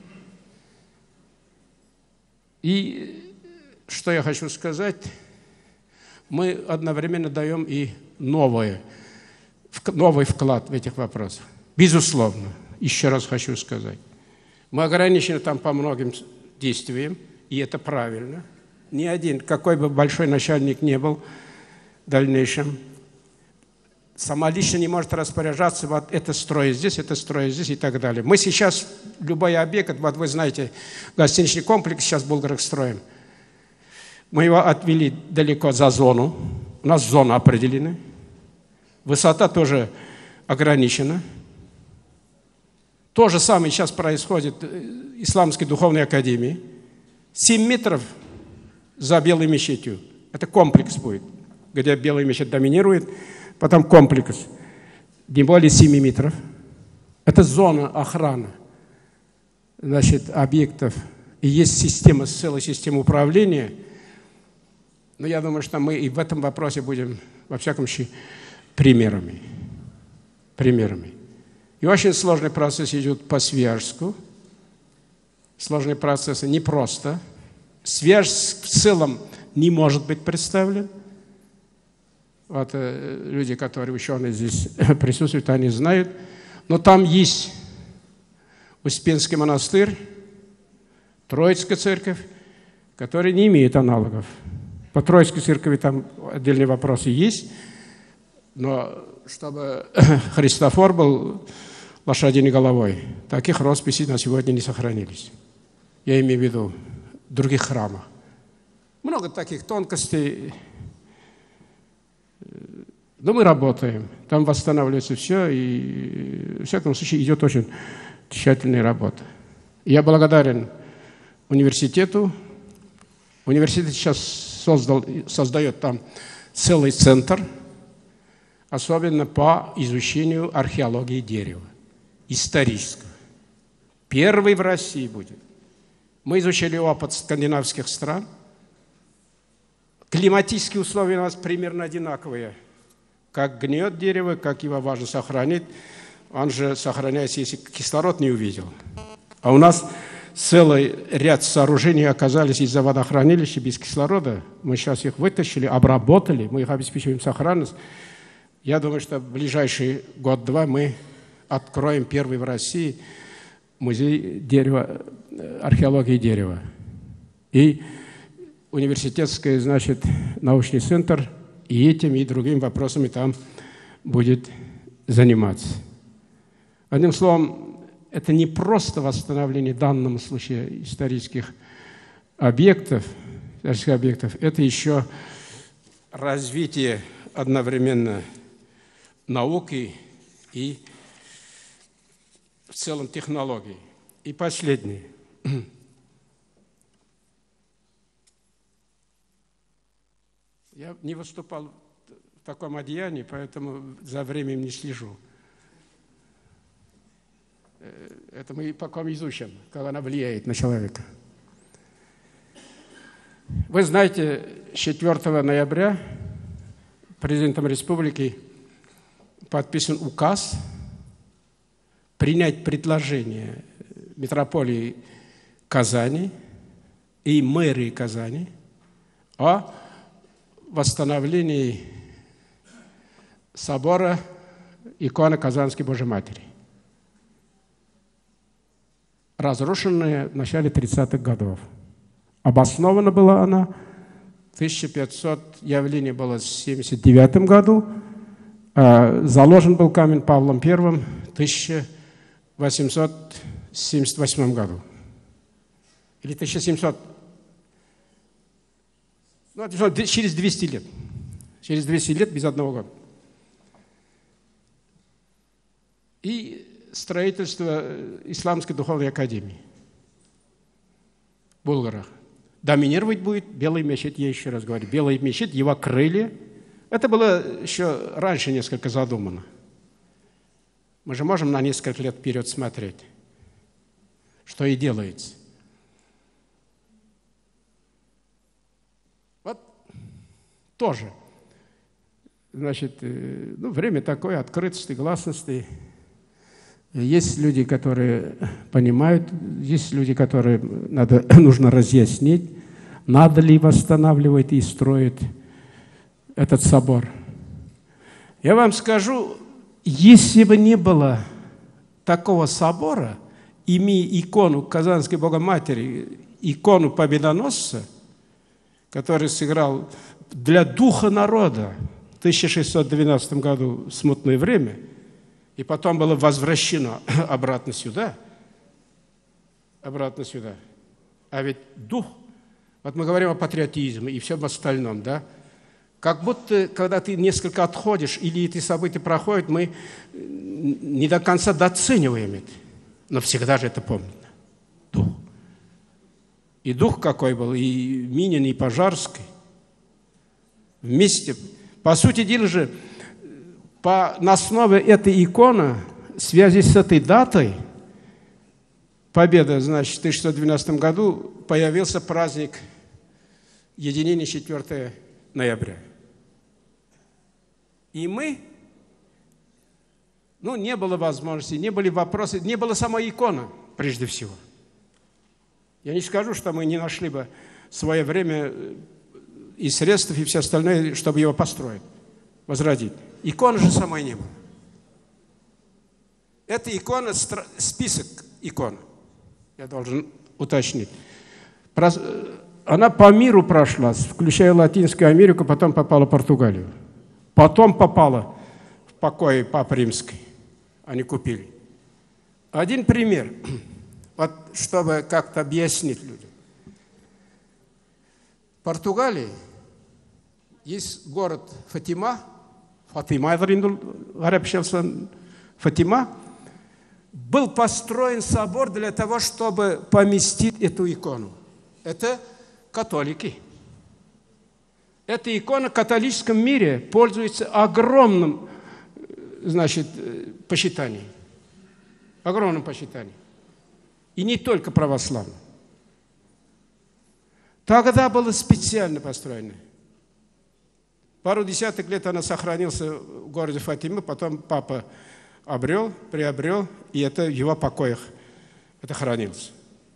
И что я хочу сказать, мы одновременно даем и новый вклад в этих вопросах. Безусловно, еще раз хочу сказать, мы ограничены там по многим действиям, и это правильно. Ни один, какой бы большой начальник ни был в дальнейшем, сама лично не может распоряжаться, вот это строить здесь и так далее. Мы сейчас, любой объект, вот вы знаете, гостиничный комплекс сейчас в Булгарах строим. Мы его отвели далеко за зону, у нас зона определена, высота тоже ограничена. То же самое сейчас происходит в Исламской духовной академии. 7 метров за Белой мечетью. Это комплекс будет, где Белая мечеть доминирует. Потом комплекс, не более 7 метров. Это зона охраны, значит, объектов. И есть система, целая система управления. Но я думаю, что мы и в этом вопросе будем, во всяком случае, примерами. И очень сложный процесс идет по Свияжску. Сложный процесс не просто. Свияжск в целом не может быть представлен. Вот люди, которые ученые здесь присутствуют, они знают. Но там есть Успенский монастырь, Троицкая церковь, которые не имеют аналогов. По Троицкой церкви там отдельные вопросы есть, но чтобы Христофор был лошадиной головой, таких росписей на сегодня не сохранились. Я имею в виду в других храмах. Много таких тонкостей. Но мы работаем, там восстанавливается все, и в всяком случае идет очень тщательная работа. Я благодарен университету. Университет сейчас создает там целый центр, особенно по изучению археологии дерева, исторического. Первый в России будет. Мы изучили опыт скандинавских стран. Климатические условия у нас примерно одинаковые. Как гниет дерево, как его важно сохранить. Он же сохраняется, если кислород не увидел. А у нас целый ряд сооружений оказались из-за водохранилища без кислорода. Мы сейчас их вытащили, обработали, мы их обеспечиваем сохранность. Я думаю, что в ближайший год-два мы откроем первый в России музей дерева, археологии дерева. И университетский, значит, научный центр и этими, и другими вопросами там будет заниматься. Одним словом, это не просто восстановление в данном случае исторических объектов, это еще развитие одновременно науки и в целом технологий. И последнее. Я не выступал в таком одеянии, поэтому за временем не слежу. Это мы пока изучим, как она влияет на человека. Вы знаете, 4 ноября президентом республики подписан указ принять предложение митрополии Казани и мэрии Казани о восстановлении собора иконы Казанской Божьей Матери, разрушенная в начале 30-х годов. Обоснована была она в 1500, явление было в 79 году, заложен был камень Павлом I в 1878 году. Или 1700. Ну, через 200 лет. Через 200 лет без одного года. И строительство Исламской духовной академии в Булгарах. Доминировать будет Белая мечеть, я еще раз говорю. Белая мечеть, его крылья. Это было еще раньше несколько задумано. Мы же можем на несколько лет вперед смотреть, что и делается. Вот тоже. Значит, время такое, открытости, гласности. Есть люди, которые понимают, есть люди, которые нужно разъяснить, надо ли восстанавливать и строить этот собор. Я вам скажу, если бы не было такого собора, имея икону Казанской Богоматери, икону победоносца, который сыграл для духа народа в 1612 году смутное время, и потом было возвращено обратно сюда. Обратно сюда. А ведь дух, вот мы говорим о патриотизме и всем остальном, да? Как будто, когда ты несколько отходишь или эти события проходят, мы не до конца дооцениваем это. Но всегда же это помним. Дух. И дух какой был, и Минин, и Пожарский. Вместе. По сути дела же, на основе этой иконы, в связи с этой датой, победа, значит, в 1612 году появился праздник единения 4 ноября. И мы, не было возможности, не были вопросы, не было самой иконы, прежде всего. Я не скажу, что мы не нашли бы в свое время и средств, и все остальное, чтобы его построить, возродить. Иконы же самой не было. Это икона, список икон, я должен уточнить. Она по миру прошла, включая Латинскую Америку, потом попала в Португалию. Потом попала в покои Папы Римской. Они купили. Один пример, вот, чтобы как-то объяснить людям. В Португалии есть город Фатима, был построен собор для того, чтобы поместить эту икону. Это католики. Эта икона в католическом мире пользуется огромным, значит, почитанием. Огромным почитанием. И не только православным. Тогда было специально построено. Пару десяток лет она сохранилась в городе Фатима, потом папа приобрел, и это в его покоях это хранилось.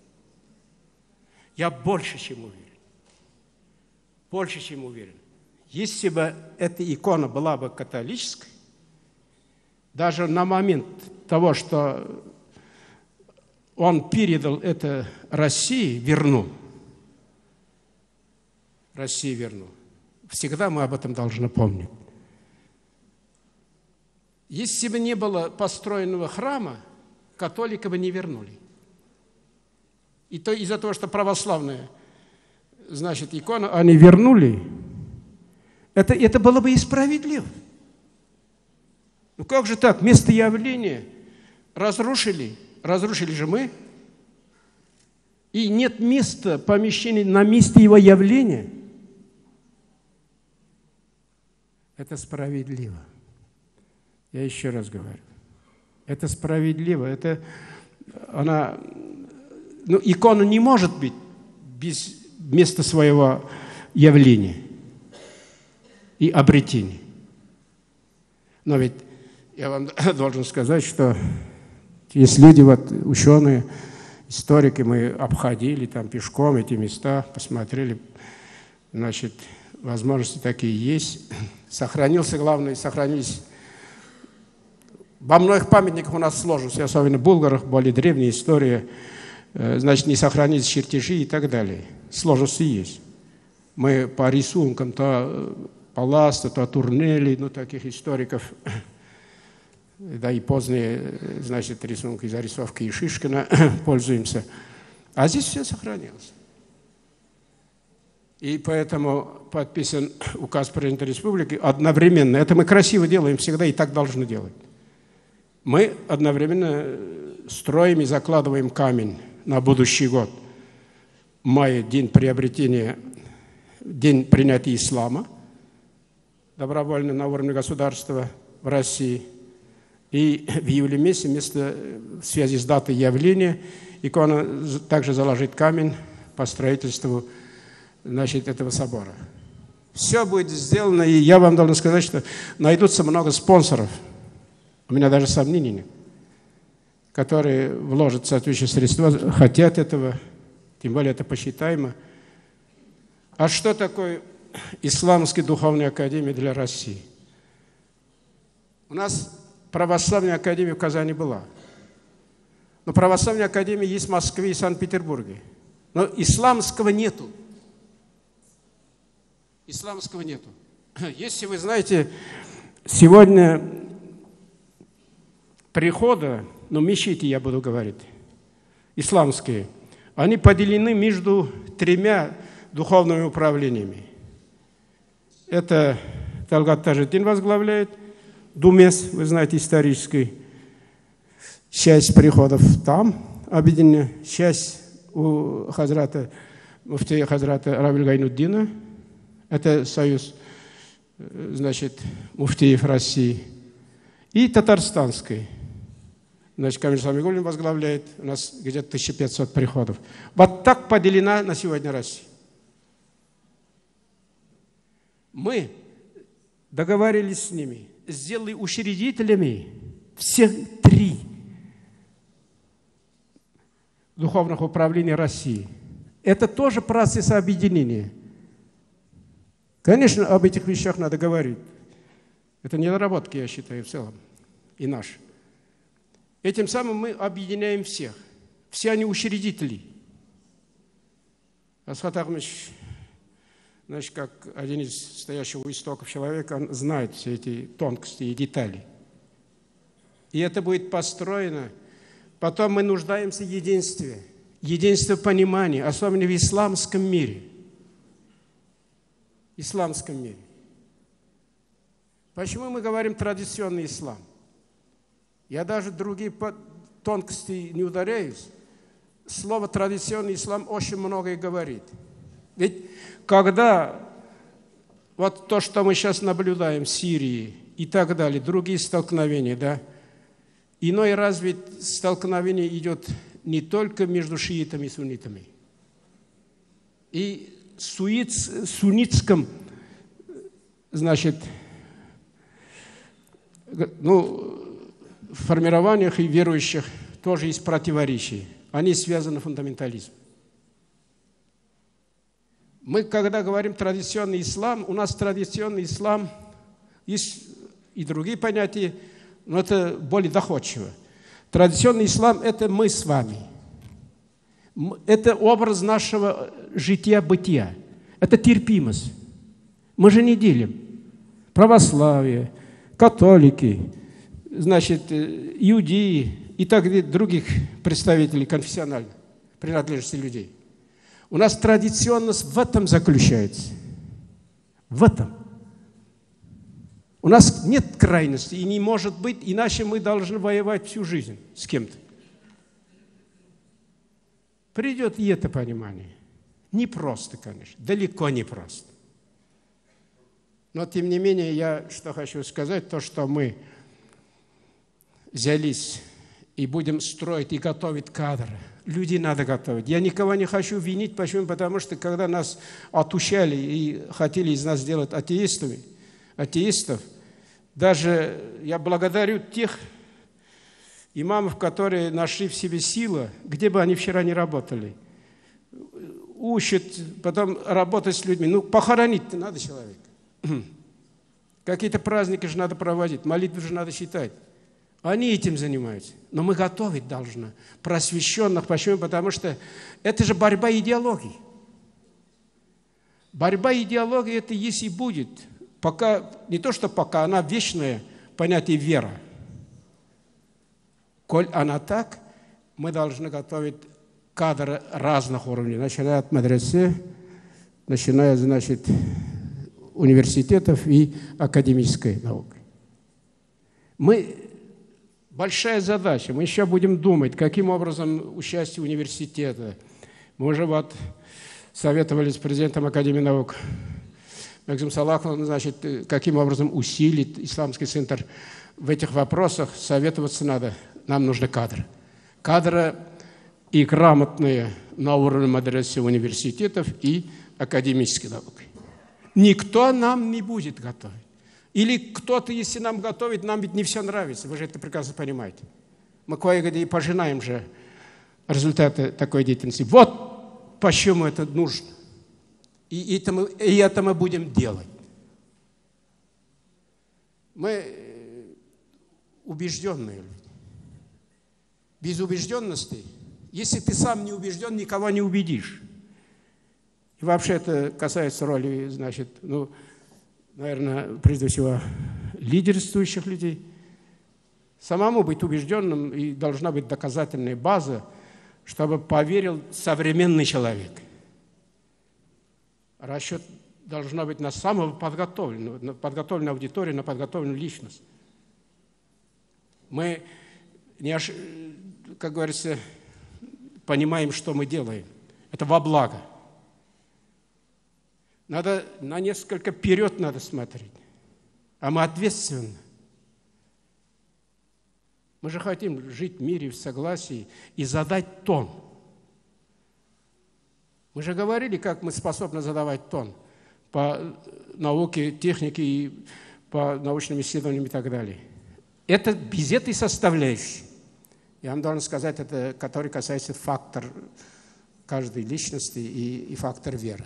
Я больше чем уверен. Больше чем уверен. Если бы эта икона была бы католической, даже на момент того, что он передал это России, вернул. России вернул. Всегда мы об этом должны помнить. Если бы не было построенного храма, католики бы не вернули. И то из-за того, что православная, значит, икона, они вернули, это было бы и справедливо. Ну как же так? Место явления разрушили же мы, и нет места помещения на месте его явления. Это справедливо. Я еще раз говорю. Это справедливо. Икона не может быть без места своего явления и обретения. Но ведь я вам должен сказать, что есть люди, ученые, историки, мы обходили там пешком эти места, посмотрели, значит, возможности такие есть. Сохранились. Во многих памятниках у нас сложилось, особенно в Булгарах, более древняя история, значит, не сохранились чертежи и так далее. Сложности есть. Мы по рисункам, то Палласта, то Турнели, таких историков, да и поздние, значит, рисунки и зарисовки и Шишкина пользуемся. А здесь все сохранилось. И поэтому подписан указ президента республики одновременно. Это мы красиво делаем всегда и так должны делать. Мы одновременно строим и закладываем камень на будущий год. Мая – день принятия ислама, добровольно на уровне государства в России. И в июле месяце, в связи с датой явления, икона также заложит камень по строительству, значит, этого собора. Все будет сделано, и я вам должен сказать, что найдутся много спонсоров, у меня даже сомнений нет, которые вложат соответствующие средства, хотят этого, тем более это посчитаемо. А что такое Исламская духовная академия для России? У нас православная академия в Казани была. Но православная академия есть в Москве и Санкт-Петербурге. Но исламского нету. Исламского нету. Если вы знаете, сегодня прихода, мечети я буду говорить, исламские, они поделены между 3 духовными управлениями. Это Талгат Тажиддин возглавляет, Думес, вы знаете, исторический. Часть приходов там объединена, часть у Хазрата, муфтия Хазрата Равиль Гайнуддина. Это союз, значит, муфтиев России. И татарстанской. Значит, Камиль Самигуллин возглавляет, у нас где-то 1500 приходов. Вот так поделена на сегодня Россия. Мы договорились с ними, сделали учредителями всех 3 духовных управления России. Это тоже процесс объединения. Конечно, об этих вещах надо говорить. Это недоработки, я считаю, в целом, и наши. Этим самым мы объединяем всех. Все они учредители. Асхат Ахмедович, значит, как один из стоящих у истоков человека, он знает все эти тонкости и детали. И это будет построено. Потом мы нуждаемся в единстве. Единство понимания, особенно в исламском мире. Исламском мире. Почему мы говорим традиционный ислам? Я даже другие тонкости не ударяюсь. Слово традиционный ислам очень многое говорит. Ведь когда вот то, что мы сейчас наблюдаем в Сирии и так далее, другие столкновения, да, иной раз ведь столкновение идет не только между шиитами и суннитами. И в суннитском, значит, в формированиях и верующих тоже есть противоречия. Они связаны с фундаментализмом. Мы, когда говорим традиционный ислам, у нас традиционный ислам, есть и другие понятия, но это более доходчиво. Традиционный ислам – это мы с вами. Это образ нашего жития-бытия. Это терпимость. Мы же не делим. Православие, католики, значит, иудеи и так далее, других представителей конфессиональной принадлежности людей. У нас традиционность в этом заключается. В этом. У нас нет крайности и не может быть, иначе мы должны воевать всю жизнь с кем-то. Придет и это понимание. Непросто, конечно, далеко не просто. Но, тем не менее, я что хочу сказать, то, что мы взялись и будем строить и готовить кадры. Людей надо готовить. Я никого не хочу винить. Почему? Потому что, когда нас отучали и хотели из нас сделать атеистов, даже я благодарю тех имамов, которые нашли в себе силы, где бы они вчера не работали. Учат, потом работать с людьми. Ну, похоронить-то надо человека. Какие-то праздники же надо проводить, молитвы же надо читать. Они этим занимаются. Но мы готовить должны просвещенных. Почему? Потому что это же борьба идеологий. Борьба идеологии это есть и будет. Пока, не то что пока, она вечное понятие вера. Коль она так, мы должны готовить кадры разных уровней, начиная от медресе, начиная, значит, университетов и академической науки. Большая задача. Мы еще будем думать, каким образом участие университета. Мы уже вот советовали с президентом Академии наук Мегзум Салаховым, значит, каким образом усилить исламский центр в этих вопросах. Советоваться надо. Нам нужны кадры. Кадры и грамотные на уровне мадресе университетов и академической науки. Никто нам не будет готовить. Или кто-то, если нам готовит, нам ведь не все нравится. Вы же это прекрасно понимаете. Мы кое-где и пожинаем же результаты такой деятельности. Вот почему это нужно. И это мы будем делать. Мы убежденные люди. Без убежденности Если ты сам не убежден, никого не убедишь. И вообще это касается роли, значит, ну, наверное, прежде всего, лидерствующих людей. Самому быть убежденным, и должна быть доказательная база, чтобы поверил современный человек. Расчет должна быть на самого подготовленного, на подготовленную аудиторию, на подготовленную личность. Мы, как говорится, понимаем, что мы делаем. Это во благо. Надо на несколько вперед надо смотреть. А мы ответственны. Мы же хотим жить в мире, в согласии и задать тон. Мы же говорили, как мы способны задавать тон по науке, технике и по научным исследованиям и так далее. Это без этой составляющей. Я вам должен сказать, это который касается фактор каждой личности и фактор веры.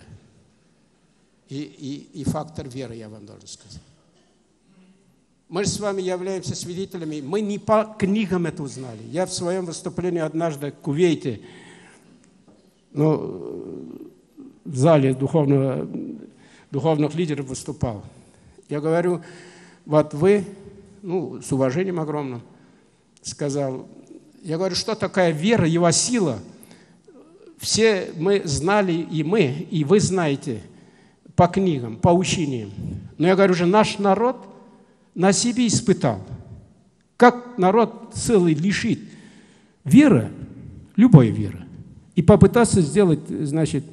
И фактор веры, я вам должен сказать. Мы же с вами являемся свидетелями. Мы не по книгам это узнали. Я в своем выступлении однажды в Кувейте, в зале духовных лидеров выступал. Я говорю, вот вы, с уважением огромным, сказал, я говорю, что такая вера, его сила? Все мы знали, и вы знаете, по книгам, по учениям. Но я говорю же, наш народ на себе испытал. Как народ целый лишит веры, любой веры, и попытаться сделать, значит,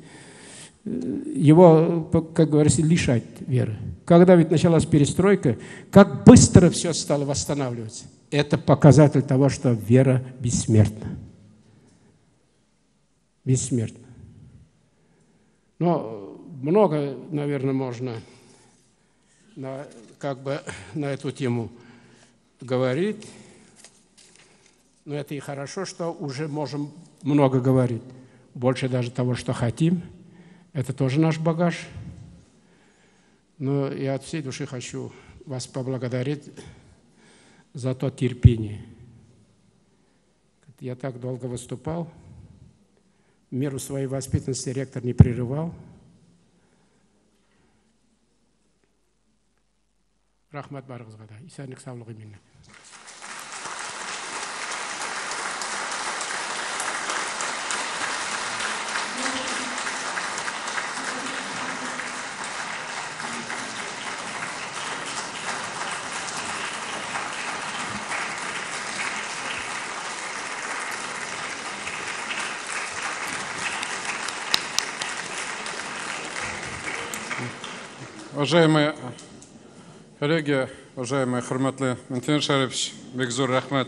его, как говорится, лишать веры. Когда ведь началась перестройка, как быстро все стало восстанавливаться. Это показатель того, что вера бессмертна. Бессмертна. Но много, наверное, можно на эту тему говорить. Но это и хорошо, что уже можем много говорить. Больше даже того, что хотим. Это тоже наш багаж. Но я от всей души хочу вас поблагодарить за то терпение. Я так долго выступал. В меру своей воспитанности ректор не прерывал. Рахмат барыңызға да. Исәнлік саулық именно. Уважаемые коллеги, уважаемый Хурматлы Минтимир Шарипович, Бекзур Рахмат,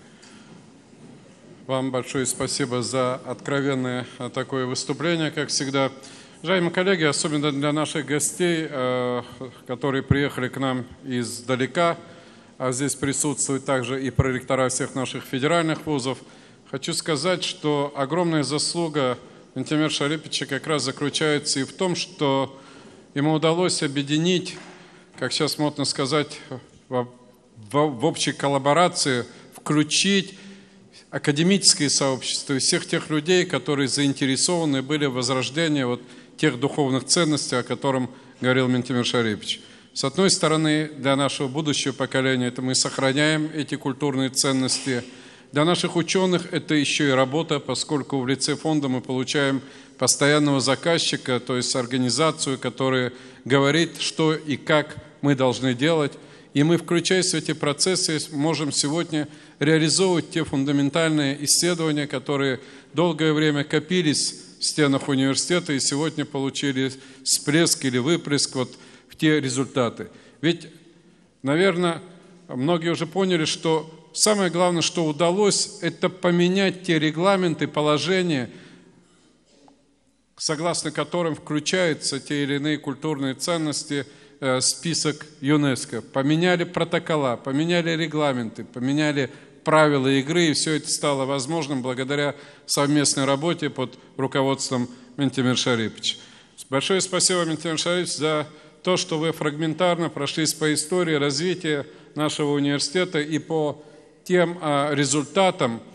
вам большое спасибо за откровенное такое выступление, как всегда. Уважаемые коллеги, особенно для наших гостей, которые приехали к нам издалека, а здесь присутствуют также и проректора всех наших федеральных вузов, хочу сказать, что огромная заслуга Минтимира Шариповича как раз заключается и в том, что ему удалось объединить, как сейчас модно сказать, в общей коллаборации, включить академическое сообщество и всех тех людей, которые заинтересованы были в возрождении вот тех духовных ценностей, о котором говорил Минтимир Шарипович. С одной стороны, для нашего будущего поколения это мы сохраняем эти культурные ценности. Для наших ученых это еще и работа, поскольку в лице фонда мы получаем постоянного заказчика, то есть организацию, которая говорит, что и как мы должны делать. И мы, включаясь в эти процессы, можем сегодня реализовывать те фундаментальные исследования, которые долгое время копились в стенах университета и сегодня получили всплеск или выплеск вот в те результаты. Ведь, наверное, многие уже поняли, что самое главное, что удалось, это поменять те регламенты, положения, согласно которым включаются те или иные культурные ценности в список ЮНЕСКО. Поменяли протокола, поменяли регламенты, поменяли правила игры, и все это стало возможным благодаря совместной работе под руководством Минтимира Шариповича. Большое спасибо, Минтимир Шарипович, за то, что вы фрагментарно прошлись по истории развития нашего университета и по тем результатам,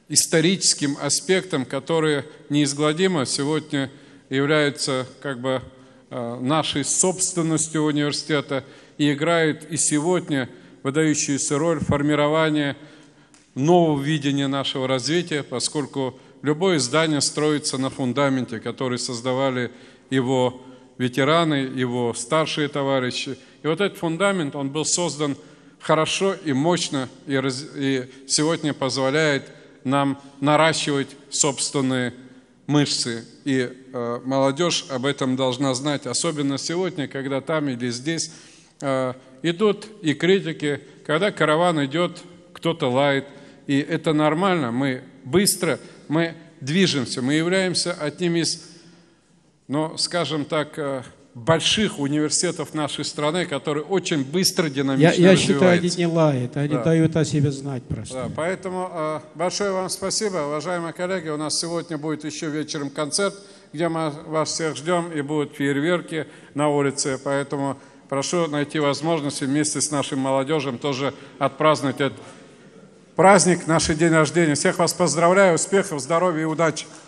историческим аспектам, которые неизгладимо сегодня являются как бы нашей собственностью университета и играют и сегодня выдающуюся роль формирования нового видения нашего развития, поскольку любое здание строится на фундаменте, который создавали его ветераны, его старшие товарищи. И вот этот фундамент, он был создан хорошо и мощно, и сегодня позволяет нам наращивать собственные мышцы. И молодежь об этом должна знать, особенно сегодня, когда там или здесь идут и критики, когда караван идет, кто-то лает, и это нормально, мы быстро, мы движемся, мы являемся одним из, скажем так, больших университетов нашей страны, которые очень быстро, динамично Я развиваются. считаю, они не лают, они дают о себе знать просто. Да, поэтому большое вам спасибо, уважаемые коллеги. У нас сегодня будет еще вечером концерт, где мы вас всех ждем, и будут фейерверки на улице. Поэтому прошу найти возможность вместе с нашей молодежью тоже отпраздновать этот праздник, наш день рождения. Всех вас поздравляю, успехов, здоровья и удачи.